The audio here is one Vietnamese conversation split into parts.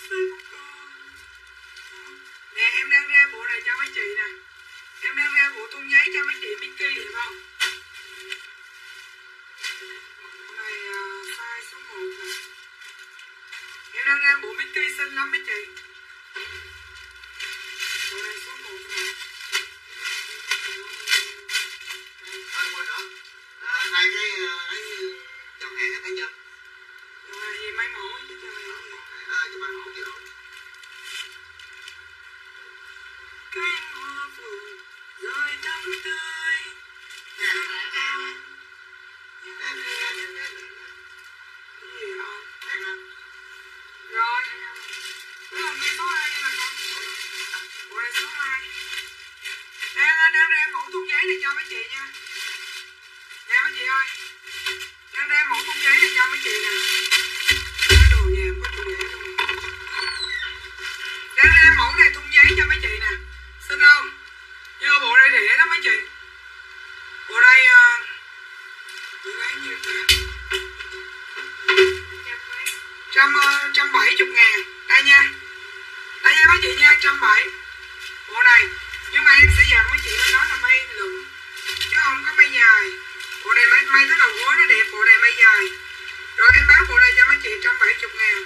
Nè em đang ra bộ này cho mấy chị nè. Em đang ra bộ thun giấy cho mấy chị Mickey đẹp không? Bộ này size số 1 nè. Em đang ra bộ Mickey xinh lắm mấy chị. Bộ này số 1 nè. Hai cái ấy chọn hàng em thấy chưa? Rồi gì mấy mẫu chứ cho em. Cho mấy mẫu gì rồi. Cánh hoa phượng rồi đắm tươi. Cái gì không? Rồi. Cái là nghe số 2 nha bà con. Bộ này số 2. Đang ra mẫu thun giấy này cho mấy chị nha. Nè mấy chị ơi. Đang ra mẫu thun giấy này cho mấy chị nè. Cái đồ nhà em có chỗ để luôn. Đang ra mẫu này thun giấy cho mấy chị nè. Xinh không? Nhưng bộ này rẻ lắm mấy chị. Bộ này tôi lấy nhiêu nè. 170.000. Đây nha. Đây nha mấy chị nha, 170. Bộ này. Nhưng mà em sẽ dặn mấy chị bên đó là may lụn chứ không có may dài. Bộ này may tới đầu gối nó đẹp. Bộ này may dài. Rồi em bán bộ này cho mấy chị 170.000.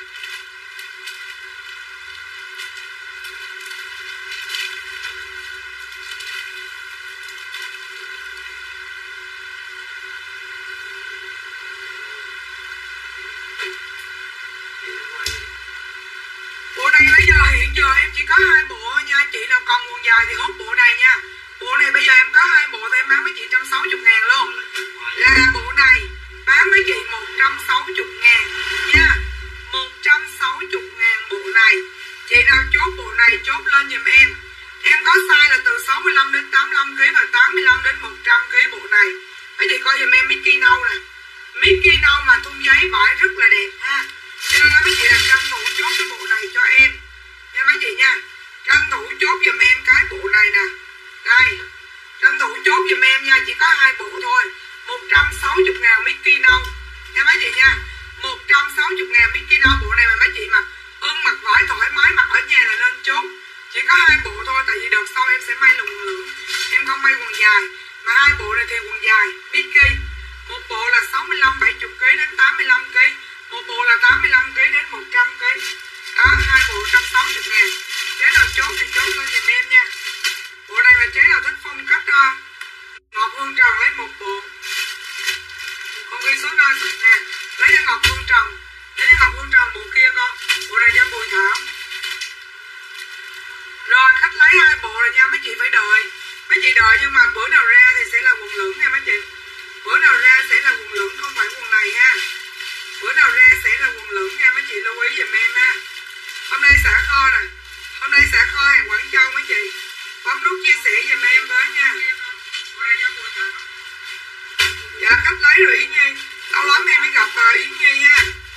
Bộ này bây giờ hiện giờ em chỉ có 2 bộ nha. Chị nào còn quần dài thì hốt bộ này nha. Bộ này bây giờ em có 2 bộ thì em bán mấy chị 160.000 luôn. Là bộ này bán mấy chị 160.000 nha. 160.000 bộ này. Chị nào chốt bộ này chốt lên giùm em. Em có size là từ 65 đến 85 kg và 85 đến 100 kg bộ này. Mấy chị coi giùm em Mickey nâu nè. Mickey nâu mà thun giấy vải rất là đẹp ha. Cho nên mấy chị làm tranh thủ chốt cái bộ này cho em nha mấy chị nha. Tranh thủ chốt giùm em cái bộ này nè. Đây. Tranh thủ chốt giùm em nha. Chỉ có 2 bộ thôi. 160.000 Mickey nâu nha mấy chị nha. 160.000 Mickey nâu. Bộ này mà mấy chị mặc mặc vải thoải mái, mặc ở nhà là nên chốt. Chỉ có 2 bộ thôi. Tại vì đợt sau em sẽ may quần lửng. Em không may quần dài. Mà 2 bộ này thì quần dài Mickey. Một bộ là 65-70kg đến 85kg. Một bộ là 85kg đến 100kg. Đó, 2 bộ 160.000. Chế nào chốt thì chốt lên giùm em nha. Bộ này là chế nào thích phong cách Ngọc Hương Trần lấy 1 bộ. Con ghi số 5 nè. Lấy cho Ngọc Hương Trần. Lấy cho Ngọc Hương Trần bộ kia con. Bộ này cho Bùi Thảo. Rồi khách lấy 2 bộ rồi nha. Mấy chị phải đợi. Mấy chị đợi nhưng mà bữa nào ra thì sẽ là quần lửng nha mấy chị. Bữa nào ra sẽ là quần lửng, không phải quần này ha. Bữa nào ra sẽ là quần lửng nha mấy chị, lưu ý giùm em ha. Hôm nay xả kho nè. Hôm nay xả kho hàng Quảng Châu mấy chị. Bấm nút chia sẻ giùm em với nha. Dạ khách lấy rồi Yến Nhi. Lâu lắm em mới gặp Yến Nhi ha.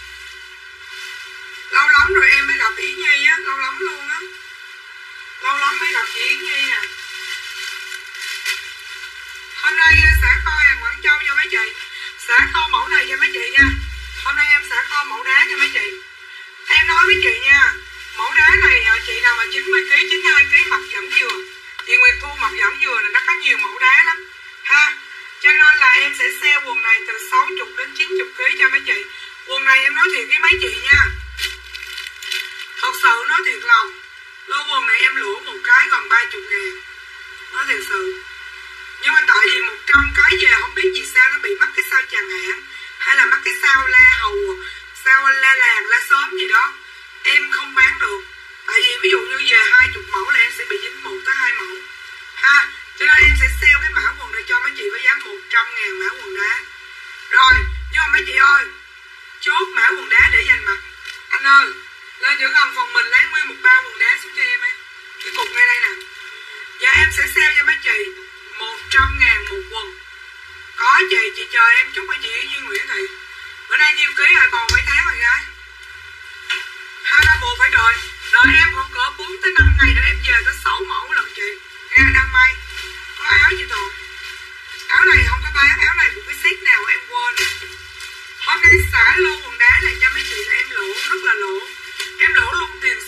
Lâu lắm rồi em mới gặp Yến Nhi á. Lâu lắm luôn á. Lâu lắm mới gặp chị Yến Nhi nè. Hôm nay xả kho hàng Quảng Châu cho mấy chị. Xả kho mẫu này cho mấy chị nha. Hôm nay em xả kho mẫu đá cho mấy chị. Em nói với chị nha. Mẫu đá này chị nào mà 90kg, 92kg mặc giảm dừa. Chị Nguyệt Thu mặc giảm dừa là nó có nhiều mẫu đá lắm ha. Cho nên là em sẽ sale quần này từ 60 đến 90kg cho mấy chị. Quần này em nói thiệt với mấy chị nha. Thật sự nói thiệt lòng. Lô quần này em lỗ một cái gần 30.000. Nói thiệt sự. Nhưng mà tại vì 100 cái về không biết vì sao nó bị mắc cái sao chằng hạn. Hay là mắc cái sao la hầu, sao la làng, la xóm gì đó. Em không bán được. Tại vì ví dụ như về 20 mẫu là em sẽ bị dính 1 tới 2 mẫu ha. Cho nên em sẽ sale cái mã quần này cho mấy chị với giá 100.000 mã quần đá. Rồi, nhưng mà mấy chị ơi, chốt mã quần đá để dành mặt. Anh ơi, lên giữa gần phòng mình lấy nguyên một bao quần đá xuống cho em ấy. Cái cục ngay đây nè. Và em sẽ sale cho mấy chị 100.000 một quần. Có chị chờ em chúc mấy chị Duy Nguyễn Thị. Bữa nay nhiêu ký rồi, còn mấy tháng rồi gái. 2-3 bộ phải đợi. Đợi em khoảng cỡ 4 tới 5 ngày để em về tới 6 mẫu lần chị. Ra đang may. Có áo gì thôi. Áo này không có bán, áo này một cái set nào em quên. Hôm nay xả lô quần đá này cho mấy chị là em lỗ, rất là lỗ. Em lỗ luôn tiền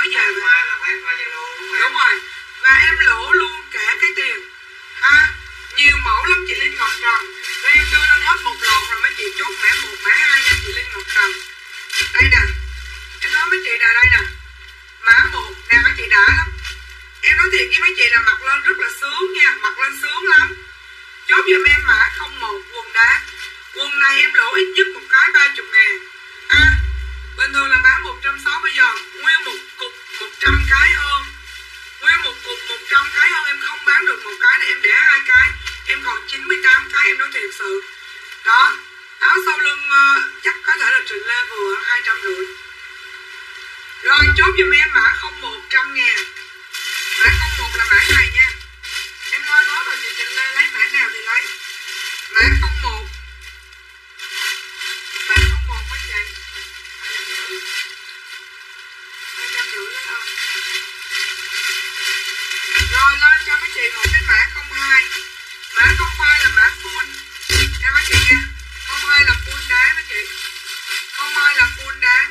mới về mà. Hoa là phải hoa Zalo đúng không? Đúng rồi. Và em lỗ luôn cả cái tiền. Nhiều mẫu lắm chị Linh Ngọc Trần. Rồi em đưa lên hết một lọt rồi mấy chị chốt mã 1, mã 2 nha chị Linh Ngọc Trần. Đây nè. Em nói mấy chị nè, đây nè. Mã 1 nè mấy chị đã lắm. Em nói thiệt với mấy chị là mặc lên rất là sướng nha, mặc lên sướng lắm. Chốt giùm em mã 01 quần đá. Quần này em lỗ ít nhất một cái 30.000. Bình thường là bán 160, bây giờ nguyên một cục 100 cái hơn. Nguyên một cục 100 cái hơn, em không bán được một cái này, em để 2 cái. Em còn 98 cái, em nói thiệt sự. Đó, áo sau lưng chắc có thể là Trình Lê vừa 250. Rồi chốt giùm em mã 01 100.000. Mã 01 là mã này nha. Em nói rồi chị Trình Lê lấy mã nào thì lấy. Mã 01. Mã 01 mấy chị. 250 lấy không? Rồi lên cho mấy chị một cái mã 02. Mã 02 là mã full. Em mấy chị nha. 02 là full đá mấy chị. 02 là full đá.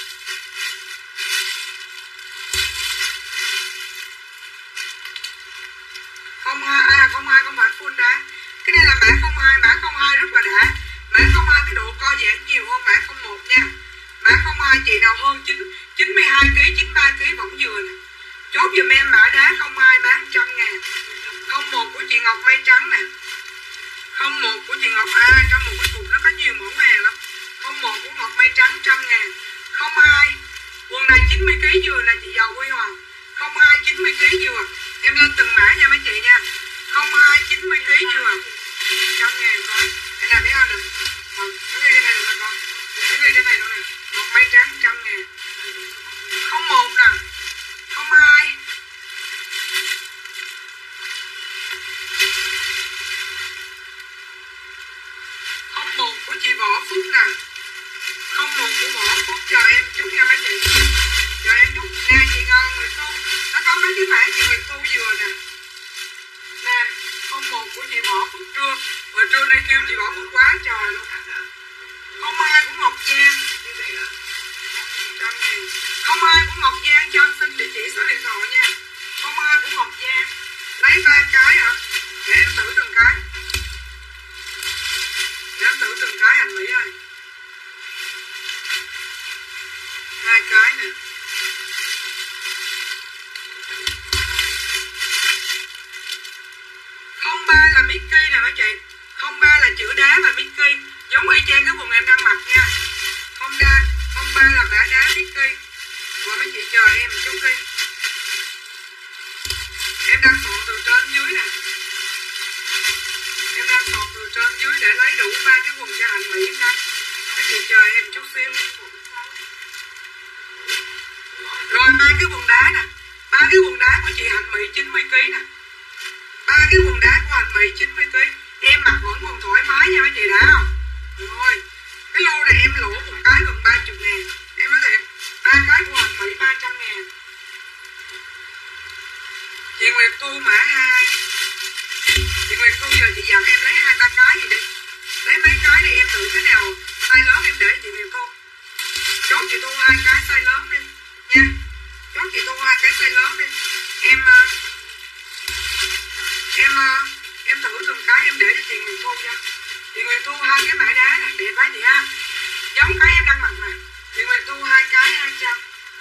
Không hai không phải full đá. Cái này là mã 02, mã 02 rất là đã. Mã 02 cái độ co giãn nhiều hơn mã 01 nha. Mã 02 chị nào hơn 92 kg, 93 kg vẫn vừa nè. Chốt giùm em mã đá 02 bán 100.000. 01 của chị Ngọc Mây Trắng nè. 01 của chị Ngọc trong một cái cục nó có nhiều mẫu hàng lắm. 01 của Ngọc Mây Trắng 100.000. 02 quần này 90 kg vừa nè chị Dầu Huy Hoàng. 02 90 kg vừa. Em lên từng mã nha mấy chị nha. 02 90 kg vừa. 100.000 thôi. Cái nào biết không được. Cái này được con. Cái này nữa nè. Ngọc Mây Trắng 100.000. 01 nè. 02 01 của chị Võ Phúc nè. 01 của Võ Phúc, chờ em chút nha mấy chị. Chờ em chút. Nè chị Ngon Nguyệt Thu. Nó có mấy cái mã chị Nguyệt Thu vừa nè. Nè 01 của chị Võ Phúc trưa. Hồi trưa nay kêu chị Võ Phúc quá trời luôn. 02 của Ngọc Giang 100.000. 02 của Ngọc Giang cho em xin địa chỉ số điện thoại nha. 02 của Ngọc Giang. Lấy 3 cái hả? Để em thử từng cái. Để em thử từng cái hành Mỹ ơi. 2 cái nè. 03 là Mickey nè mấy chị. 03 là chữ đá và Mickey. Giống y chang cái quần em đang mặc nha. 03 là mã đá Mickey. Rồi mấy chị chờ em chút đi. Em đang soạn từ trên dưới nè. Em đang soạn từ trên dưới để lấy đủ 3 cái quần cho hành Mỹ nha. Mấy chị chờ em chút xíu. Rồi 3 cái quần đá nè. 3 cái quần đá của chị Hạnh Mỹ 90 kg nè. 3 cái quần đá của Hạnh Mỹ 90 kg. Em mặc vẫn còn thoải mái nha mấy chị đã không? Rồi. Cái lô này em lỗ một cái gần 30.000. Em nói thiệt. 3 cái của Hạnh Mỹ 300.000. Chị Nguyệt Thu mã 2. Chị Nguyệt Thu giờ chị dặn em lấy 2-3 cái gì đi. Lấy mấy cái đi em thử cái nào size lớn em để chị Nguyệt Thu. Chốt chị Thu 2 cái size lớn đi nha. Chốt chị Thu 2 cái size lớn đi. Em thử từng cái em để cho chị Nguyệt Thu nha. Chị Nguyệt Thu 2 cái mã đá nè, đẹp quá chị ha. Giống cái em đang mặc nè. Chị Nguyệt Thu 2 cái 200.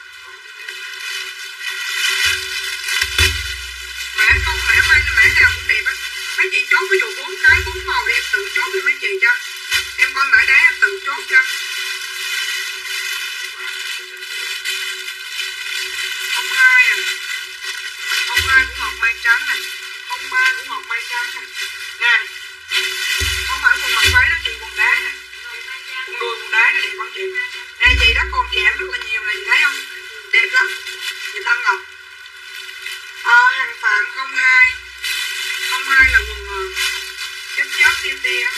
Mã không, mã quay là mã nào cũng đẹp á. Mấy chị chốt ví dụ 4 cái 4 màu đi em tự chốt cho mấy chị cho. Em coi mã đá em tự chốt cho. 02 à. 02 của Ngọc Mai Trắng này. 03 của Ngọc Mai Trắng nè. Nè. Không phải quần mặc váy đó chị, quần đá nè. Quần đùi quần đá nó đẹp không chị? Nè chị đó còn chạm rất là nhiều này chị thấy không? Đẹp lắm. Chị Tâm Ngọc. Hàng Phạm 02. 02 là quần chớp tia tia.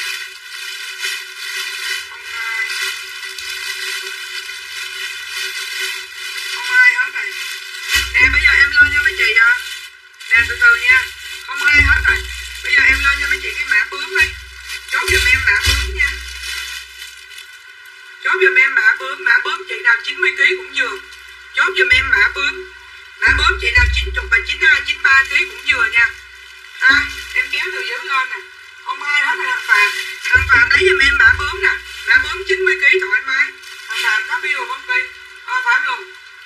02. 02 hết rồi. Nè bây giờ em lên cho mấy chị à. Nè từ từ nha. 02 hết rồi. Bây giờ em lên cho mấy chị cái mã bướm đi. Chốt giùm em mã bướm nha. Chốt giùm em mã bướm chị nào 90 kg cũng vừa. Chốt giùm em mã bướm. Mã bướm chị nào 90 và 92, 93 kg cũng vừa nha. Em kéo từ dưới lên nè. Không ai hết là Hàng Phạm. Hàng Phạm lấy giùm em mã bướm nè. Mã bướm 90 kg thoải mái. Hàng Phạm có bill không Phi? Phạm luôn.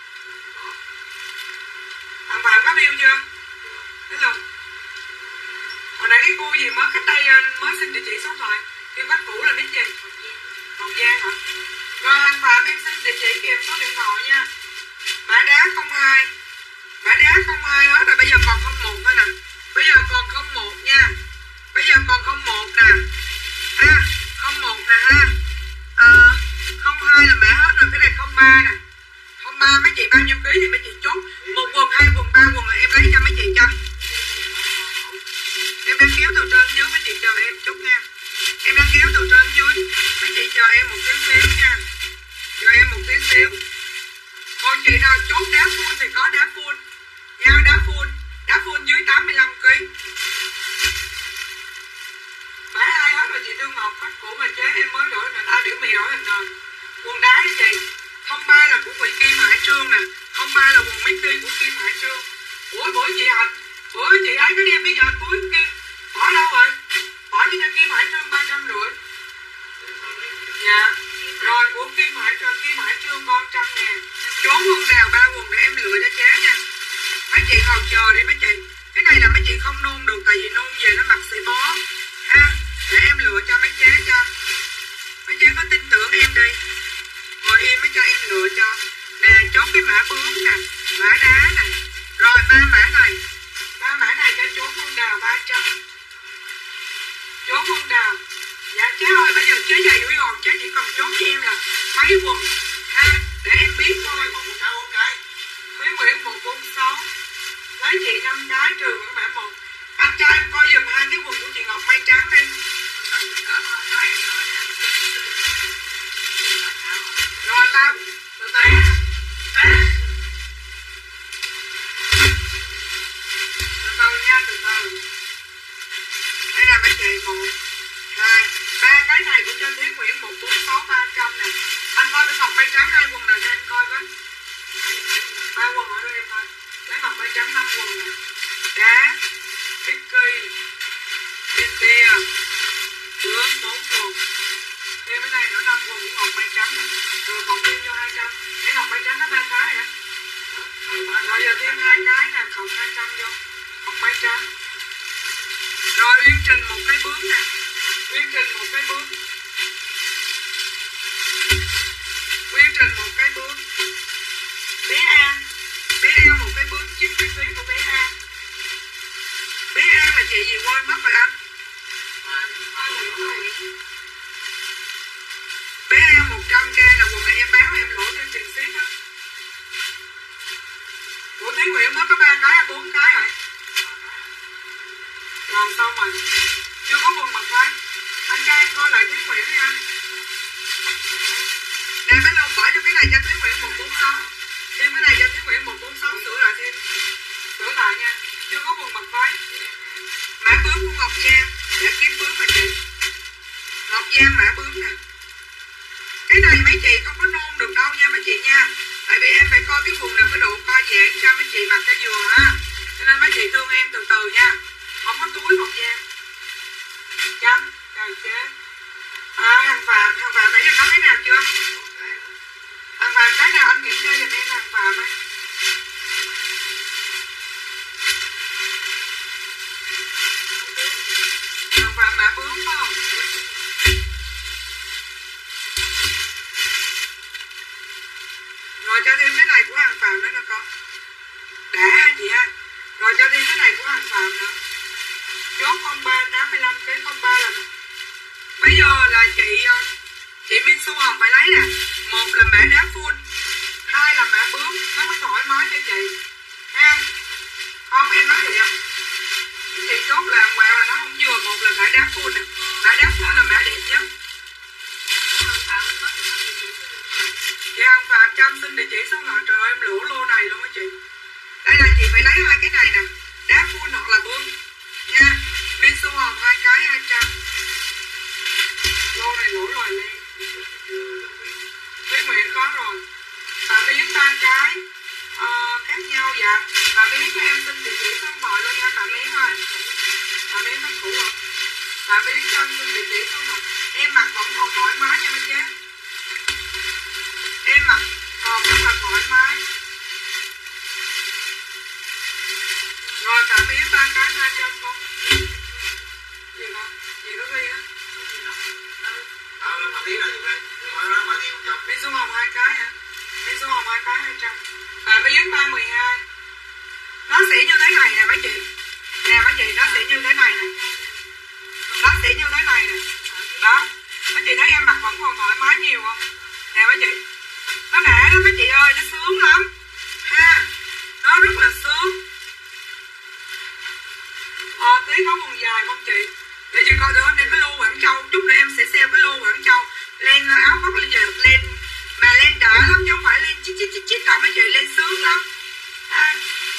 Hàng Phạm có bill chưa? Thấy luôn. Hồi nãy cái cô gì mới cách đây mới xin địa chỉ số điện thoại. Kêu khách cũ là biết gì? Hồng Giang hả? Rồi Hàng Phạm em xin địa chỉ kèm số điện thoại nha. Mã đá 02. Mã đá 02 hết rồi, bây giờ còn 01 thôi nè. Bây giờ còn 01 nha. Bây giờ còn 01 nè. 01 nè ha. 02 là mã hết rồi, cái này 03 nè. 03 mấy chị bao nhiêu ký thì mấy chị chốt. 1 quần, 2 quần, 3 quần là em lấy cho mấy chị cho. Em đang kéo từ trên dưới, mấy chị chờ em chút nha. Em đang kéo từ trên dưới, mấy chị chờ em một tí xíu nha. Chờ em một tí xíu. Còn chị nào chốt đá full thì có đá full nha, đá full dưới 85 kg. Mã 2 hết rồi chị Thương Ngọc, khách cũ mà chế em mới đổi người ta biểu mì đổi hình rồi. Quần đá đó chị. 03 là của Quỷ Kim Hải Trương nè. 03 là quần Mickey của Kim Hải Trương. Bữa chị Hạnh, bữa chị ấy cái đem bây giờ túi kia bỏ đâu rồi? Bỏ cho Kim Hải Trương 350. Dạ. Rồi của Kim Hải Trương con 100.000. Trốn hương đào 3 quần để em lựa cho chế nha. Mấy chị còn chờ đi mấy chị. Cái này là mấy chị không nôn được, tại vì nôn về nó mặc sẽ bó ha. Để em lựa cho mấy chế cho. Mấy chế có tin tưởng em đi. Ngồi im mới cho em lựa cho. Nè, chốt cái mã bướm nè, mã đá nè. Rồi 3 mã này cho chốt hương đào 300. Chốt hương đào. Dạ chế ơi, bây giờ chế giày đuổi hồn, chế chỉ cần chốt cho em là mấy quần ha, để em biết thôi. Thúy Nguyễn 146. Lấy chị 5 cái trừ các bạn 1. Anh cho em coi dùm 2 cái quần của chị Ngọc Mai trắng đi. Rồi tao từ từ nha, từ từ. Đây là mấy chị 1, 2, 3 cái này của cho Thúy Nguyễn 146 300 nè. Anh coi cái Ngọc Mai trắng 2 quần nào cho em coi với. 3 quần ở đây em coi. Cái Ngọc Mai trắng 5 quần nè. Đá, Mickey, Tia, bướm 4 quần. Thêm cái này nữa 5 quần của Ngọc Mai trắng nè. Rồi còn thêm vô 200. Cái Ngọc Mai trắng nó 3 cái hả? Rồi giờ thêm 2 cái nè, cộng 200 vô. Ngọc Mai trắng. Rồi Uyên Trình một cái bướm nè. Uyên Trình một cái bướm. Uyên Trình một cái bướm. Bé An một cái bướm 90 kg của bé An. Bé An là chị gì quên mất rồi anh. Bé An 100k là quần này em bán em lỗ thêm tiền ship á. Của Thúy Nguyễn mới có 3 cái hay 4 cái rồi. Rồi xong rồi. Chưa có quần mặc váy. Anh cho em coi lại Thúy Nguyễn đi anh. Nè mấy lông bỏ cho cái này cho Thúy Nguyễn 146. Thêm cái này cho Thúy Nguyễn 146 sửa lại thêm. Sửa lại nha. Chưa có quần mặc váy. Mã bướm của Ngọc Giang. Để kiếm bướm mà chị. Ngọc Giang mã bướm nè. Cái này mấy chị không có nôn được đâu nha mấy chị nha. Tại vì em phải coi cái quần nào cái độ co giãn cho mấy chị mặc cho vừa ha. Cho nên mấy chị thương em từ từ nha. Không có túi Ngọc Giang. Chăm. Rồi chế. Hàng Phạm nãy giờ có cái nào chưa? Hàng Phạm cái nào anh kiểm tra giùm em Hàng Phạm ấy. Hàng Phạm mã bướm phải không? Rồi cho thêm cái này của Hàng Phạm nữa nè con. Đã ha chị ha. Rồi cho thêm cái này của Hàng Phạm nữa. Chốt 03 85 cái 03 là bây giờ là chị Minh Xu Hồng phải lấy nè. 1 là mã đá full, 2 là mã bướm, nó mới thoải mái cho chị ha. Không em nói gì không? Chị chốt là quẹo là nó không vừa. 1 là mã đá full nè. Mã đá full là mã đẹp nhất. Chị Hằng Phạm cho em xin địa chỉ số nào. Trời ơi em lỗ lô này luôn á chị. Đây là chị phải lấy 2 cái này nè. Đá full hoặc là bướm nha. Minh Xu Hồng 2 cái 200. Lô này lỗ rồi lên. Thúy Nguyễn có rồi. Phạm Yến 3 cái. khác nhau dạ. Bà Miến cho em xin địa chỉ số điện thoại luôn nha bà Miến ơi. Bà Miến nó cũ rồi. Bà Miến cho em xin địa chỉ số điện thoại. Em mặc vẫn còn thoải mái nha mấy chế. Em mặc còn rất là thoải mái. Rồi bà Miến 3 cái 200 con. Gì hả? Gì nó ghi á? Bà Miến là gì đây? Ngoài đó bà Miến chồng. Miến số hồng 2 cái hả? Miến số hồng 2 cái 200. Bà Miến 312. Nó sẽ như thế này nè mấy chị. Nè mấy chị, nó sẽ như thế này nè. Nó sẽ như thế này nè. Đó. Mấy chị thấy em mặc vẫn còn thoải mái nhiều không? Nè mấy chị. Nó đã đó mấy chị ơi, nó sướng lắm. Ha. Nó rất là sướng. Tí có quần dài không chị? Để chị coi được đây cái lô Quảng Châu. Chút nữa em sẽ xem cái lô Quảng Châu. Len áo khoác lên giờ lên. Mà lên đã lắm chứ không phải lên chít đâu mấy chị, lên sướng lắm. À.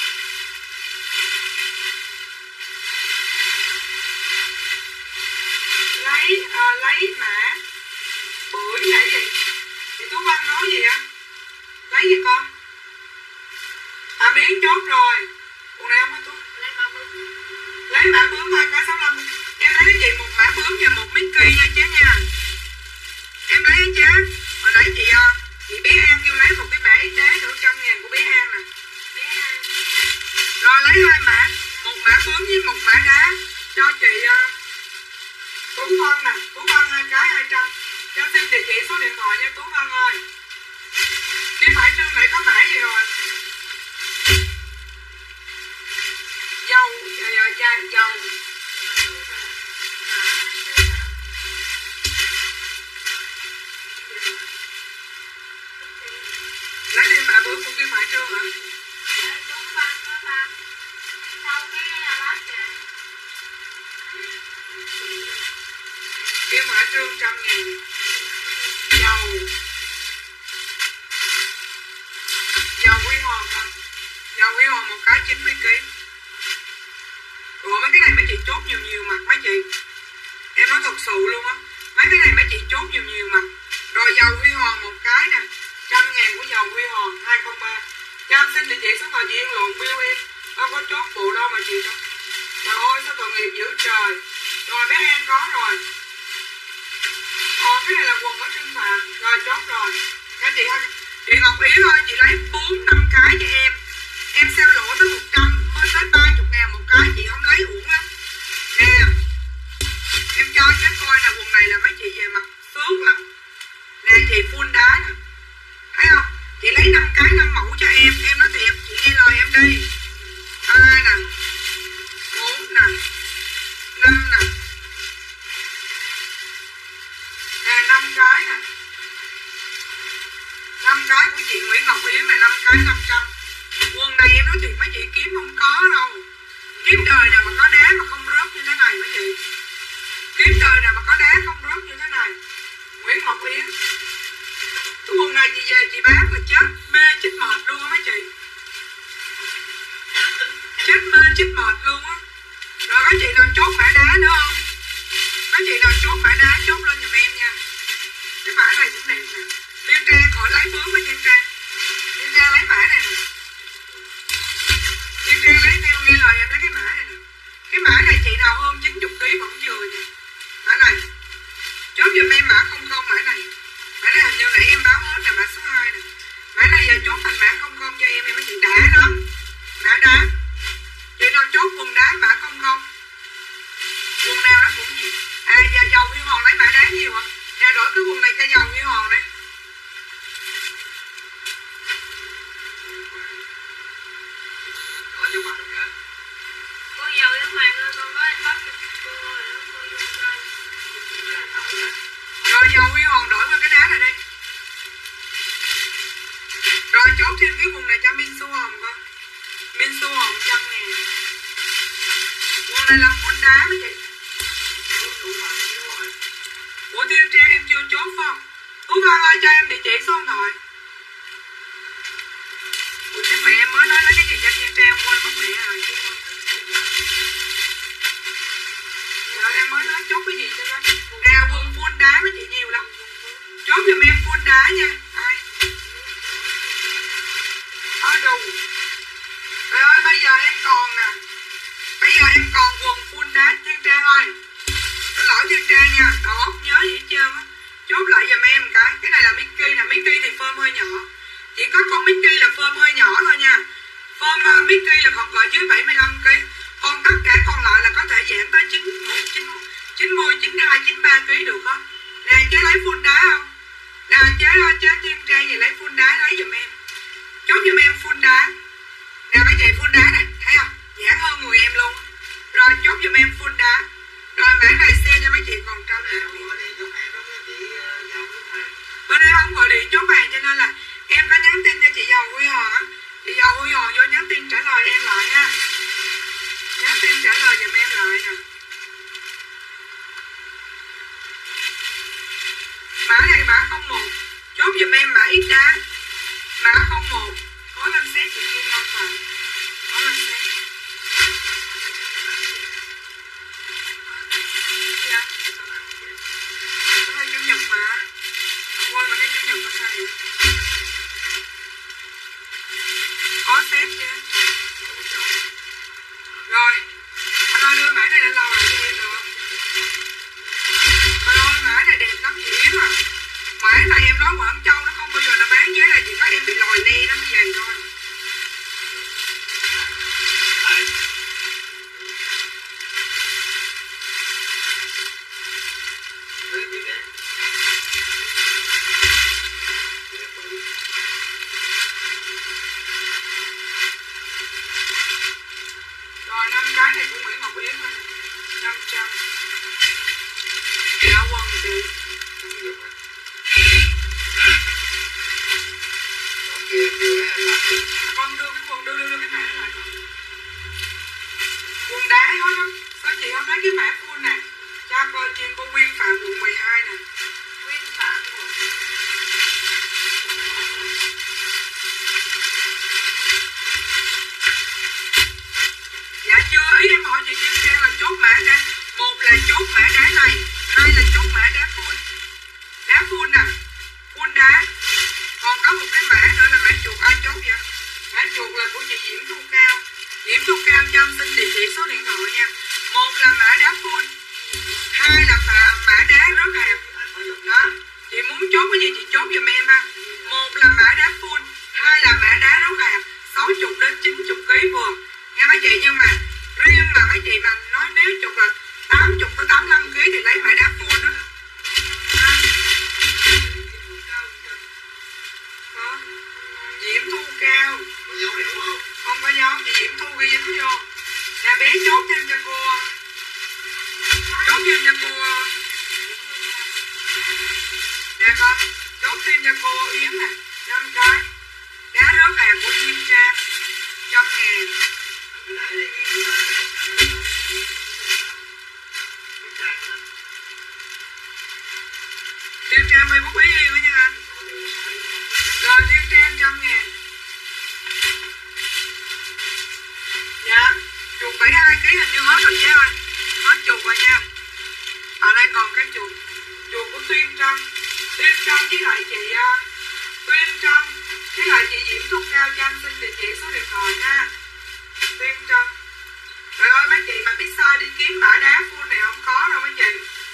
Lấy mã bữa vậy gì? Chị Tú Văn nói gì á? Lấy gì con? Miếng chốt rồi. Quần này không có Tú. Lấy mã bướm 2 cái 65. Em lấy cho chị một mã bướm và một Mickey nha chế nha. Em lấy chế. Hồi nãy chị bé An kêu lấy một cái mã y tế nữa 100.000 của bé An nè. Rồi lấy 2 mã, một mã bướm với một mã đá cho chị Tú Văn nè. Tú Văn 2 cái 200. Cho xin địa chỉ số điện thoại nha Tú Văn ơi. Cái mã trương này có mã gì rồi? Dầu. Lấy đi mã bướm một cái mã trương hả? Cái mã trương 100.000. Dầu Huy Hoàng hả? Dầu Huy Hoàng một cái 90kg. Ủa mấy cái này mấy chị chốt nhiều mặt mấy chị. Em nói thật sự luôn á. Mấy cái này mấy chị chốt nhiều mặt. Rồi dầu Huy Hoàng một cái nè. 100.000 của dầu Huy Hoàng 203. Cho em xin địa chỉ số thoại chị Yên lộn bill em. Đâu có chốt bộ đâu mà chị đâu. Trời ơi sao tội nghiệp dữ trời. Rồi bé An có rồi. Cái này là quần ở Trưng Phạm. Rồi chốt rồi. Các chị ơi. Chị Ngọc Yến ơi, chị lấy 4-5 cái cho em. Em sale lỗ tới 100 mới tới 30.000 một cái, chị không lấy uổng lắm. Nè. Em cho chắc coi là quần này là mấy chị về mặt sướng lắm. Nè chị full đá nè. Thấy không? Chị lấy 5 cái 5 mẫu cho em nói thiệt, chị nghe lời em đi. 2 nè. 4 nè. 5 nè. Nè 5 cái nè. 5 cái của chị Nguyễn Ngọc Yến là 5 cái 500. Quần này em nói thiệt mấy chị kiếm không có đâu. Kiếm đời nào mà có đá mà không rớt như thế này mấy chị. Kiếm đời nào mà có đá không rớt như thế này. Nguyễn Ngọc Yến. Cái quần này chị về chị bán là chết mê chết mệt luôn á mấy chị. Chết mê chết mệt luôn á. Rồi có chị nào chốt bả đá nữa không? Có chị nào chốt bả đá chốt lên giùm em nha. Cái bả này cũng đẹp nè. Tiên Trang khỏi lấy bướm với Tiên Trang. Tiên Trang lấy mã này nè. Tiên Trang lấy theo nghe lời em lấy cái mã này nè. Cái mã này chị nào hơn 90kg vẫn vừa nha. Mã này. Chốt giùm em mã 00 mã này. Mã này hình như nãy em báo hết là mã số 2 nè. Mã này giờ chốt thành mã 00 cho em mấy chị đá lắm. Mã đá. Chị nào chốt quần đá mã 00. Quần nào đó cũng vậy. Giờ dầu Huy Hoàng lấy mã đá nhiều hả? Nè đổi cái quần này cho dầu Huy Hoàng đi. Cô dầu em Hoàng ơi, con có anh bắt cho cô rồi đó, cô vô coi. Rồi dầu Huy Hoàng đổi qua cái đá này đi. Rồi chốt thêm cái quần này cho Minh Su Hồng con. Minh Su Hồng 100.000. Quần này là full đá mấy chị. Ủa Tiên Trang em chưa chốt phải không? Tú Văn ơi cho em địa chỉ số điện thoại. Ủa chứ mẹ em mới nói cái gì cho Tiên Trang quên mất mẹ rồi. Rồi em mới nói chốt cái gì cho đó. Nè quần full đá mấy chị nhiều lắm. Chốt giùm em full đá nha. Ai? Đồ đâu. Trời ơi bây giờ em còn nè. Bây giờ em còn quần full đá Thiên Trang ơi. Xin lỗi Thiên Trang nha, đầu óc nhớ gì hết trơn á. Chốt lại giùm em cái này là Mickey nè, Mickey thì form hơi nhỏ. Chỉ có con Mickey là form hơi nhỏ thôi nha. Form Mickey là còn gọi dưới 75kg. Còn tất cả còn lại là có thể giảm tới 90, 92, 93kg được hết. Nè chế lấy full đá không? Nè chế Thiên Trang gì lấy full đá lấy giùm em. Chốt giùm em full đá. Nè mấy chị full đá này, thấy không? Giảm hơn người em luôn. Rồi chốt giùm em full đá. Rồi mã này xe cho mấy chị còn trăm nè. Bên đây không gọi điện chốt hàng cho nên là em có nhắn tin cho chị Dầu Huy Hòn á. Chị Dầu Huy Hòn vô nhắn tin trả lời em lại ha. Nhắn tin trả lời giùm em lại nè. Mã này mã 01. Chốt giùm em mã ít đá. Mã 01. Có lên xét chị Kim Long Phạm. Có lên xét. Dạ. Có hay chủ nhật mà. Hôm qua mà thấy chủ nhật có sao vậy? Có xét chứ. Rồi. Anh ơi đưa mã này lên lâu lại cho em được không? Trời ơi mã này đẹp lắm chị Yến à. Mã này em nói Quảng Châu nó không bao giờ nó bán giá này, chỉ có em bị lòi le nó mới vậy thôi. Rồi 5 cái này của Nguyễn Ngọc Yến thôi. 500. Dạ quần chị. Con đưa cái quần đưa cái mã lại con. Quần đá hết á. Sao chị không lấy cái mã full nè. Cho coi chuyên cô Nguyên Phạm quận 12 nè. Nguyên Phạm quận. Dạ chưa, ý em hỏi chị Kim Trang là chốt mã đá. Một là chốt mã đá này, hai là chốt mã đá full. Đá full nè, full đá. Còn có một cái mã nữa là mã chuột, ai chốt vậy? Mã chuột là của chị Diễm Thu Cao. Diễm Thu Cao cho em xin địa chỉ số điện thoại nha. Một là mã đá full, hai là mã đá rớt hạt. Đó, chị muốn chốt cái gì chị chốt giùm em ha. Một là mã đá full, hai là mã đá rớt hạt, 60 đến 90kg vừa. Nghe mấy chị, nhưng mà riêng mà mấy chị mà nói nếu chục là 80 tới 85kg thì lấy mã đá full đó. Diễm Thu Cao. Có dấu hiệu không? Không có dấu, chị Diễm Thu ghi dính vô. Nè bé chốt thêm cho cô. Chốt thêm cho cô. Nè con, chốt thêm cho cô Yến nè. 5 cái. Đá rớt hàng của Thiên Trang 100.000. Thiên Trang Facebook ý em nha anh. Rồi Thiên Trang 100.000. Dạ, chuột 72kg hình như hết rồi chứ ơi. Hết chuột rồi nha. Ở đây còn cái chuột. Chuột của Tuyên Trâm. Tuyên Trâm với lại chị Tuyên Trâm với lại chị Diễm Thu Cao cho anh xin địa chỉ số điện thoại nha. Tuyên Trâm. Trời ơi mấy chị mà biết sai đi kiếm mã đá full này không có đâu mấy chị.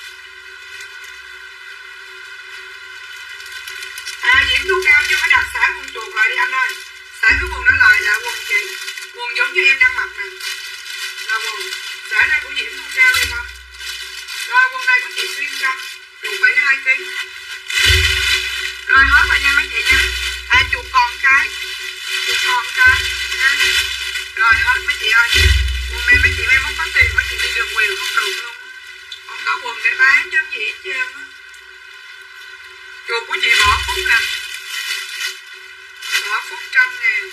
Diễm Thu Cao chưa có đặt xả quần chuột lại đi anh ơi. Xả cái quần đó lại là quần chị. Quần giống như em đang mặc nè. Là quần. Xả này của Diễm Thu Cao đi không? Rồi quần này của chị Tuyên Trâm. Chuột 72kg. Rồi hết rồi nha mấy chị nha. Chuột còn cái. Chuột còn cái. Rồi hết mấy chị ơi. Quần này mấy chị em không có tiền, mấy chị đi đường quyền không được luôn. Không có quần để bán chứ gì hết trơn á. Chuột của chị Bỏ Phúc nè. Bỏ Phúc 100.000.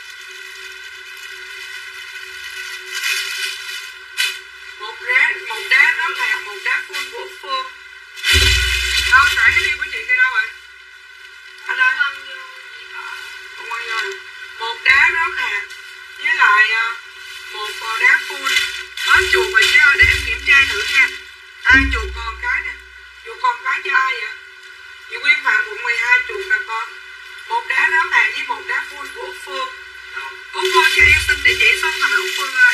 Một đá nó là một đá full của Phương. Đâu xả cái điêu của chị kia đâu rồi? Anh ơi. Không quan vô nè. Một đá rớt hạt với lại một đá full. Hết chuột rồi chứ, để em kiểm tra thử nha. Chuột còn cái nè. Chuột còn cái cho ai vậy? Chị Nguyên Phạm quận 12 chuột nè con. Một đá rớt hạt với một đá full của Phương. Út Phương cho em xin địa chỉ số điện thoại Út Phương ơi.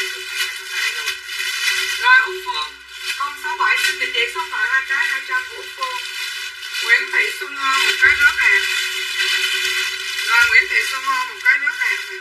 Rồi Út Phương 067 xin địa chỉ số điện thoại 2 cái 200 của Út Phương. Nguyễn Thị Xuân Ho một cái rớt hạt. Rồi Nguyễn Thị Xuân Ho một cái rớt hạt nè.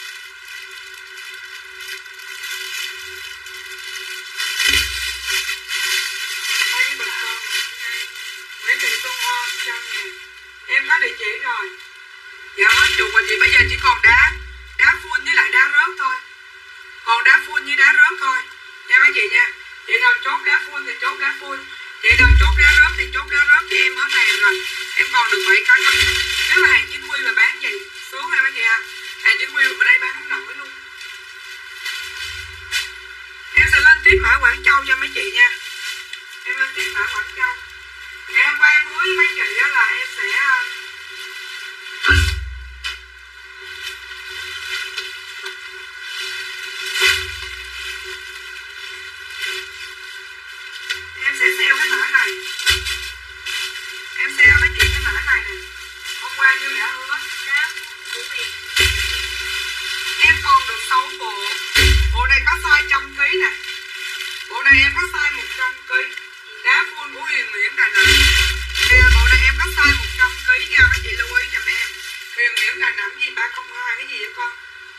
Nguyễn Thị Xuân Ho 100.000. Em có địa chỉ rồi. Dạ hết chục rồi chị, bây giờ chỉ còn đá full với lại đá rớt thôi. Còn đá full với đá rớt thôi nha mấy chị nha. Chị nào chốt đá full thì chốt đá full, chị nào chốt đá rớt thì chốt đá rớt, cho em hết hàng rồi. Em còn được 7 cái thôi. Nếu mà hàng chính quy là bán gì xuống nha mấy chị ạ. Hàng chính quy ở đây bán không nổi luôn. Em sẽ lên tiếp mã Quảng Châu cho mấy chị nha. Em lên tiếp mã Quảng Châu. Ngày hôm qua em hứa với mấy chị đó là em sẽ sale cái mã này. Em sale mấy chị cái mã này nè. Hôm qua như đã hứa em còn được 6 bộ. Bộ này có size 100kg nè. Bộ này em có size 100kg. Đá full của Huyền Nguyễn Đà Nẵng. Bây giờ bộ này em có size 100kg nha, mấy chị lưu ý giùm em. Huyền Nguyễn Đà Nẵng gì 302 cái gì vậy con?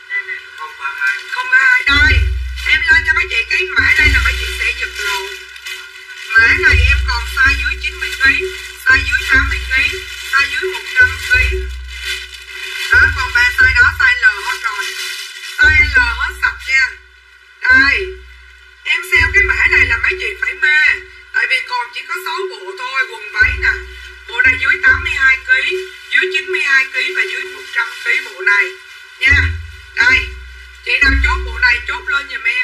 032 đây. Em lên cho mấy chị cái mã đây là mấy chị sẽ giật lộ. Mã này em còn size dưới 90kg, size dưới 80kg, size dưới 100kg. Đó, còn 3 size đó, size L hết rồi. Size L hết sạch nha. Đây. Em sale cái mã này là mấy chị phải mê. Tại vì còn chỉ có 6 bộ thôi, quần váy nè. Bộ này dưới 82kg, dưới 92kg và dưới 100kg bộ này nha. Đây. Chị nào chốt bộ này chốt lên giùm em.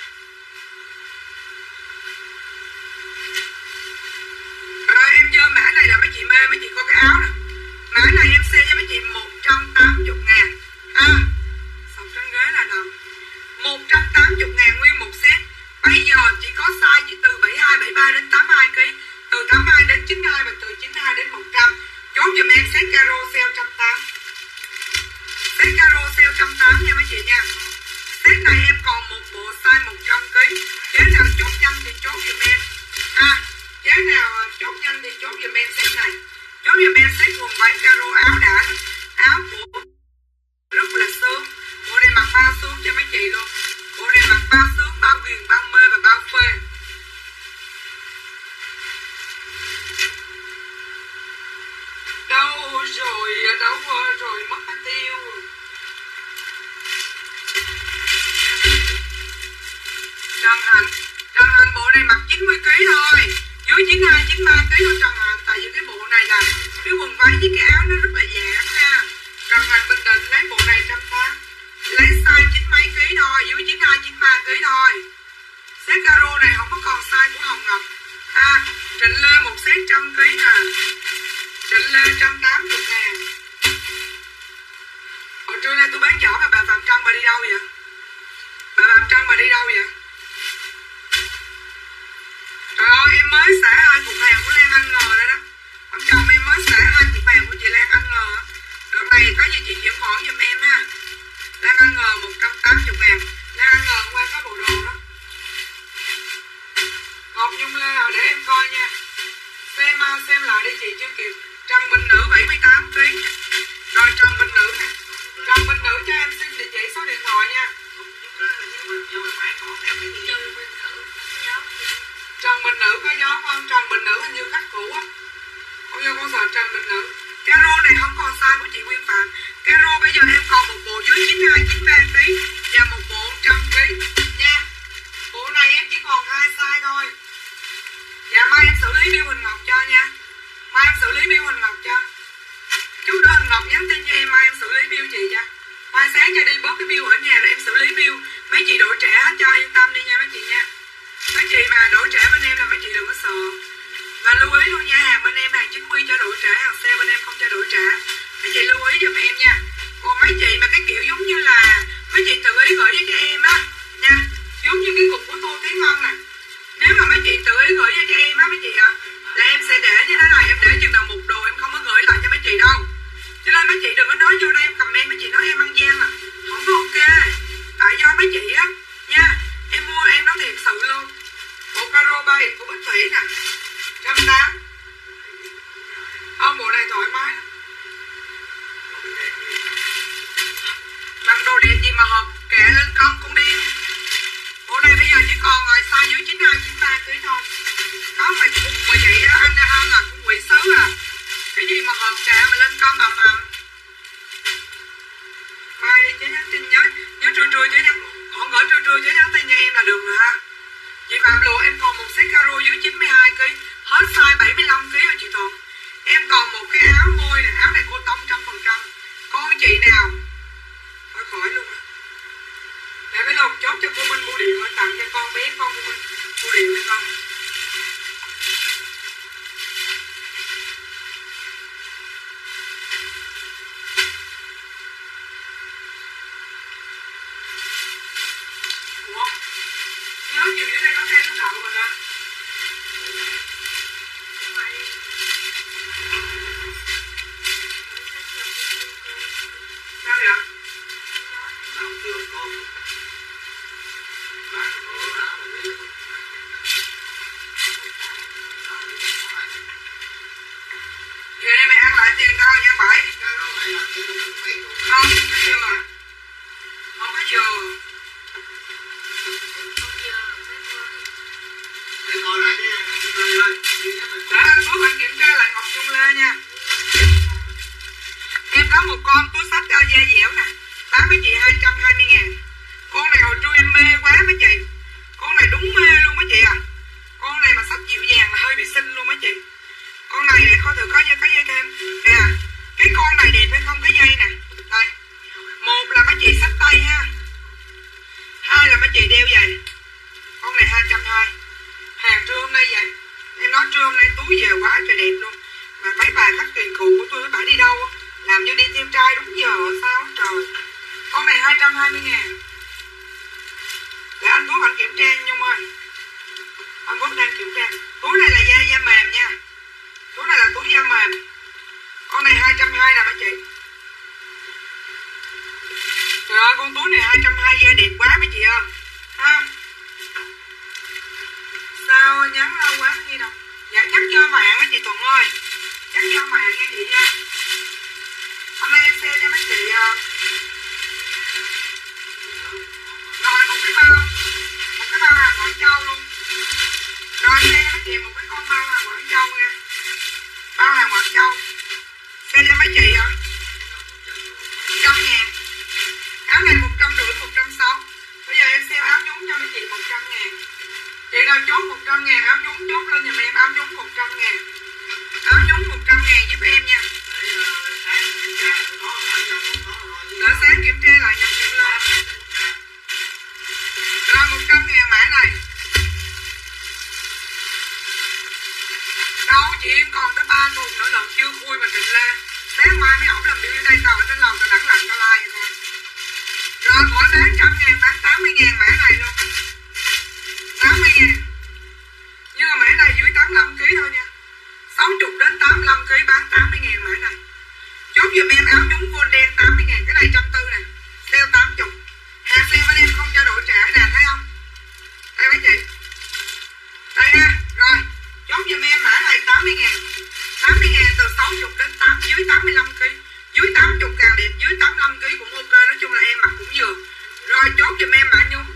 Rồi em vô mã này là mấy chị mê, mấy chị có cái áo nè. Mã này em sale cho mấy chị 180.000. Sọc trên ghế là đồng 180.000 nguyên một set. Bây giờ chỉ có size chỉ từ 72, 73 đến 82kg, từ 82 đến 92 và từ 92 đến 100. Chốt giùm em set caro sale 180. Set caro sale 180 nha mấy chị nha. Set này em còn một bộ size 100kg. Chế nào chốt nhanh thì chốt giùm em. Chế nào chốt nhanh thì chốt giùm em set này. Chốt giùm em set quần váy caro áo đã. Áo của rất là sướng. Bộ này mặc bao sướng cho mấy chị luôn. Bộ này mặc bao sướng, bao ghiền, bao mê và bao phê. Đâu rồi mất cái tiêu. Trần Hạnh bộ này mặc 90kg thôi, dưới 92, 93kg thôi Trần Hạnh. Tại vì cái bộ này là cái quần váy với cái áo nó rất là dẻo nha. Trần Hạnh Bình Định lấy bộ này 180, lấy size 9 mấy kg thôi, dưới 92, 93kg thôi. Set caro này không có còn size của Hồng Ngọc. Trịnh Lê một set 100kg nè. Trịnh Lê 180.000. Hồi trưa nay tôi bán nhỏ mà bà Phạm Trân bà đi đâu vậy? Bà Phạm Trân bà đi đâu vậy? Trời ơi em mới xả 2 cục hàng của Lan Anh Ngờ đây đó. Ông chồng em mới xả 2 cục hàng của chị Lan Anh Ngờ. Đợt này có gì chị chuyển khoản giùm em ha. Lan Anh Ngờ 180.000. Lan Anh Ngờ hôm qua có bộ đồ đó. Ngọc Nhung Lê để em coi nha. Xem lại đi chị chưa kịp. Trần Bình Nữ 78kg. Rồi Trần Bình Nữ nè. Trần Bình Nữ cho em xin địa chỉ số điện thoại nha. Trần Bình Nữ có gió không? Trần Bình Nữ hình như khách cũ á. Không như con sợ Trần Bình Nữ. Caro này không còn size của chị Nguyên Phạm. Caro bây giờ em còn một bộ dưới 92, 93kg và một bộ 100kg nha. Bộ này em chỉ còn 2 size thôi. Dạ mai em xử lý bill Huỳnh Ngọc cho nha. Mai em xử lý bill Huỳnh Ngọc cho. Chút đó Huỳnh Ngọc nhắn tin cho em, mai em xử lý bill chị cho. Mai sáng cho đi bớt cái bill ở nhà rồi em xử lý bill. Mấy chị đổi trẻ hết cho, yên tâm đi nha mấy chị nha. Mấy chị mà đổi trẻ bên em là mấy chị đừng có sợ. Và lưu ý luôn nha, hàng bên em hàng chính quy cho đổi trả, hàng sale bên em không cho đổi trả. Mấy chị lưu ý giùm em nha. Còn mấy chị mà cái kiểu giống như là mấy chị tự ý gửi cho em á nha, giống như cái cục của Tô Tiến Ngân nè. Nếu mà mấy chị tự ý gửi cho em á mấy chị ạ, là em sẽ để như thế này, em để chừng nào một đồ em không có gửi lại cho mấy chị đâu. Cho nên mấy chị đừng có nói vô đây em comment mấy chị nói em ăn gian à. Không vay của Bích Thủy nè, 180. Bộ này thoải mái. Mặc đồ đẹp gì mà hợp, kệ lên con đi. Bộ này bây giờ chỉ còn size dưới 92, 93 kg thôi. Có mà cùng mà vậy đó, anh hơn là cũng quỷ sứ à. Cái gì mà hợp kệ mà lên con ầm ầm. Mai đi chứ nhắn tin nhớ trưa chứ nhắn. Họ gửi trưa chứ nhắn tin cho em là được rồi ha. Chị Phạm Lụa em còn một set caro dưới 92 kg, hết size 75 kg rồi chị Thuận. Em còn một cái áo môi này, áo này cô tông 100%. Con chị nào thôi khỏi luôn á. Mẹ phải lột chốt cho cô Minh bưu điện tặng cho con bé con của mình bưu điện với con. Ủa? Nhớ nhiều dưới đây có xe nó đậu rồi nè. Sao vậy? Vậy mày ăn lại tiền tao nha bảy. Không có dừa. Không có dừa. Để anh Phước anh kiểm tra lại Ngọc Nhung Lê nha. Em có một con túi xách da dẻo nè, bán với chị 220.000. Con này hồi trưa em mê quá mấy chị. Con này đúng mê luôn mấy chị à. Con này mà xách dịu dàng là hơi bị xinh luôn mấy chị. Con này để coi thử có dây thêm. Nè, cái con này đẹp hay không cái dây nè. Đây. Một là mấy chị xách tay ha. Hai là mấy chị đeo giày. Con này 220. Hàng trưa hôm nay vậy. Em nói trưa hôm nay túi về quá trời đẹp luôn. Mà mấy bà khách tiền cũ của tôi bà đi đâu làm như đi theo trai đúng giờ sao trời. Con này 220.000. Để anh Phước anh kiểm tra Nhung ơi. Anh Phước đang kiểm tra. Túi này là da mềm nha. Túi này là túi da mềm. Con này 220 nè mấy chị. Trời ơi con túi này 220 da đẹp quá mấy chị ơi. Ha. Sao nhắn lâu quá gì đâu. Dạ chắc do mạng á chị Thuận ơi. Chắc do mạng nghe chị nha. Hôm nay em xe cho mấy chị. Rồi một cái bao hàng Quảng Châu luôn. Rồi xe cho mấy chị một cái con bao hàng Quảng Châu nha. Bao hàng Quảng Châu. Xe cho mấy chị 100.000. Áo này 150, 160. Bây giờ em sale áo nhúng cho mấy chị 100.000. Chị nào chốt 100.000 áo nhúng chốt lên giùm em áo nhúng 100.000. Áo nhúng 100.000 giúp em nha. Để sáng kiểm tra lại nhập em lên. Rồi 100.000 mã này. Đâu chị em còn tới 3 thùng nữa lần chưa khui mà trình lên. Sáng mai mấy ổng làm điều đây tao ở trên lầu tao đẳng lặng tao like thôi. Rồi khỏi bán 100.000 bán 80.000 mã này luôn. 80.000. Nhưng mà mã này dưới 85kg thôi nha. 60 đến 85kg bán 80.000 mã này. Chốt giùm em áo nhúng vô đen 80.000. Cái này 140 nè. Sale 80. Hàng sale bên em không cho đổi trả nè thấy không. Đây mấy chị. Đây ha. Rồi. Chốt giùm em mã này 80.000. 80.000 từ 60 đến dưới 85kg. Dưới 80 càng đẹp. Dưới 85kg cũng ok. Nói chung là em mặc cũng vừa. Rồi chốt giùm em mã nhúng.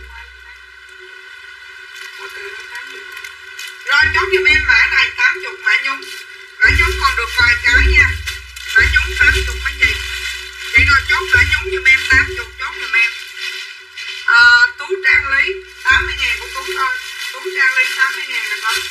Rồi chốt giùm em mã này 80 mã nhúng. Mã nhúng còn được vài cái nha. Mã nhúng 80 mấy chị. Vậy rồi chốt mã nhúng giùm em 80 chốt giùm em. Tú trang lý 80.000 của Tú thôi. Tú trang lý 80.000 là con.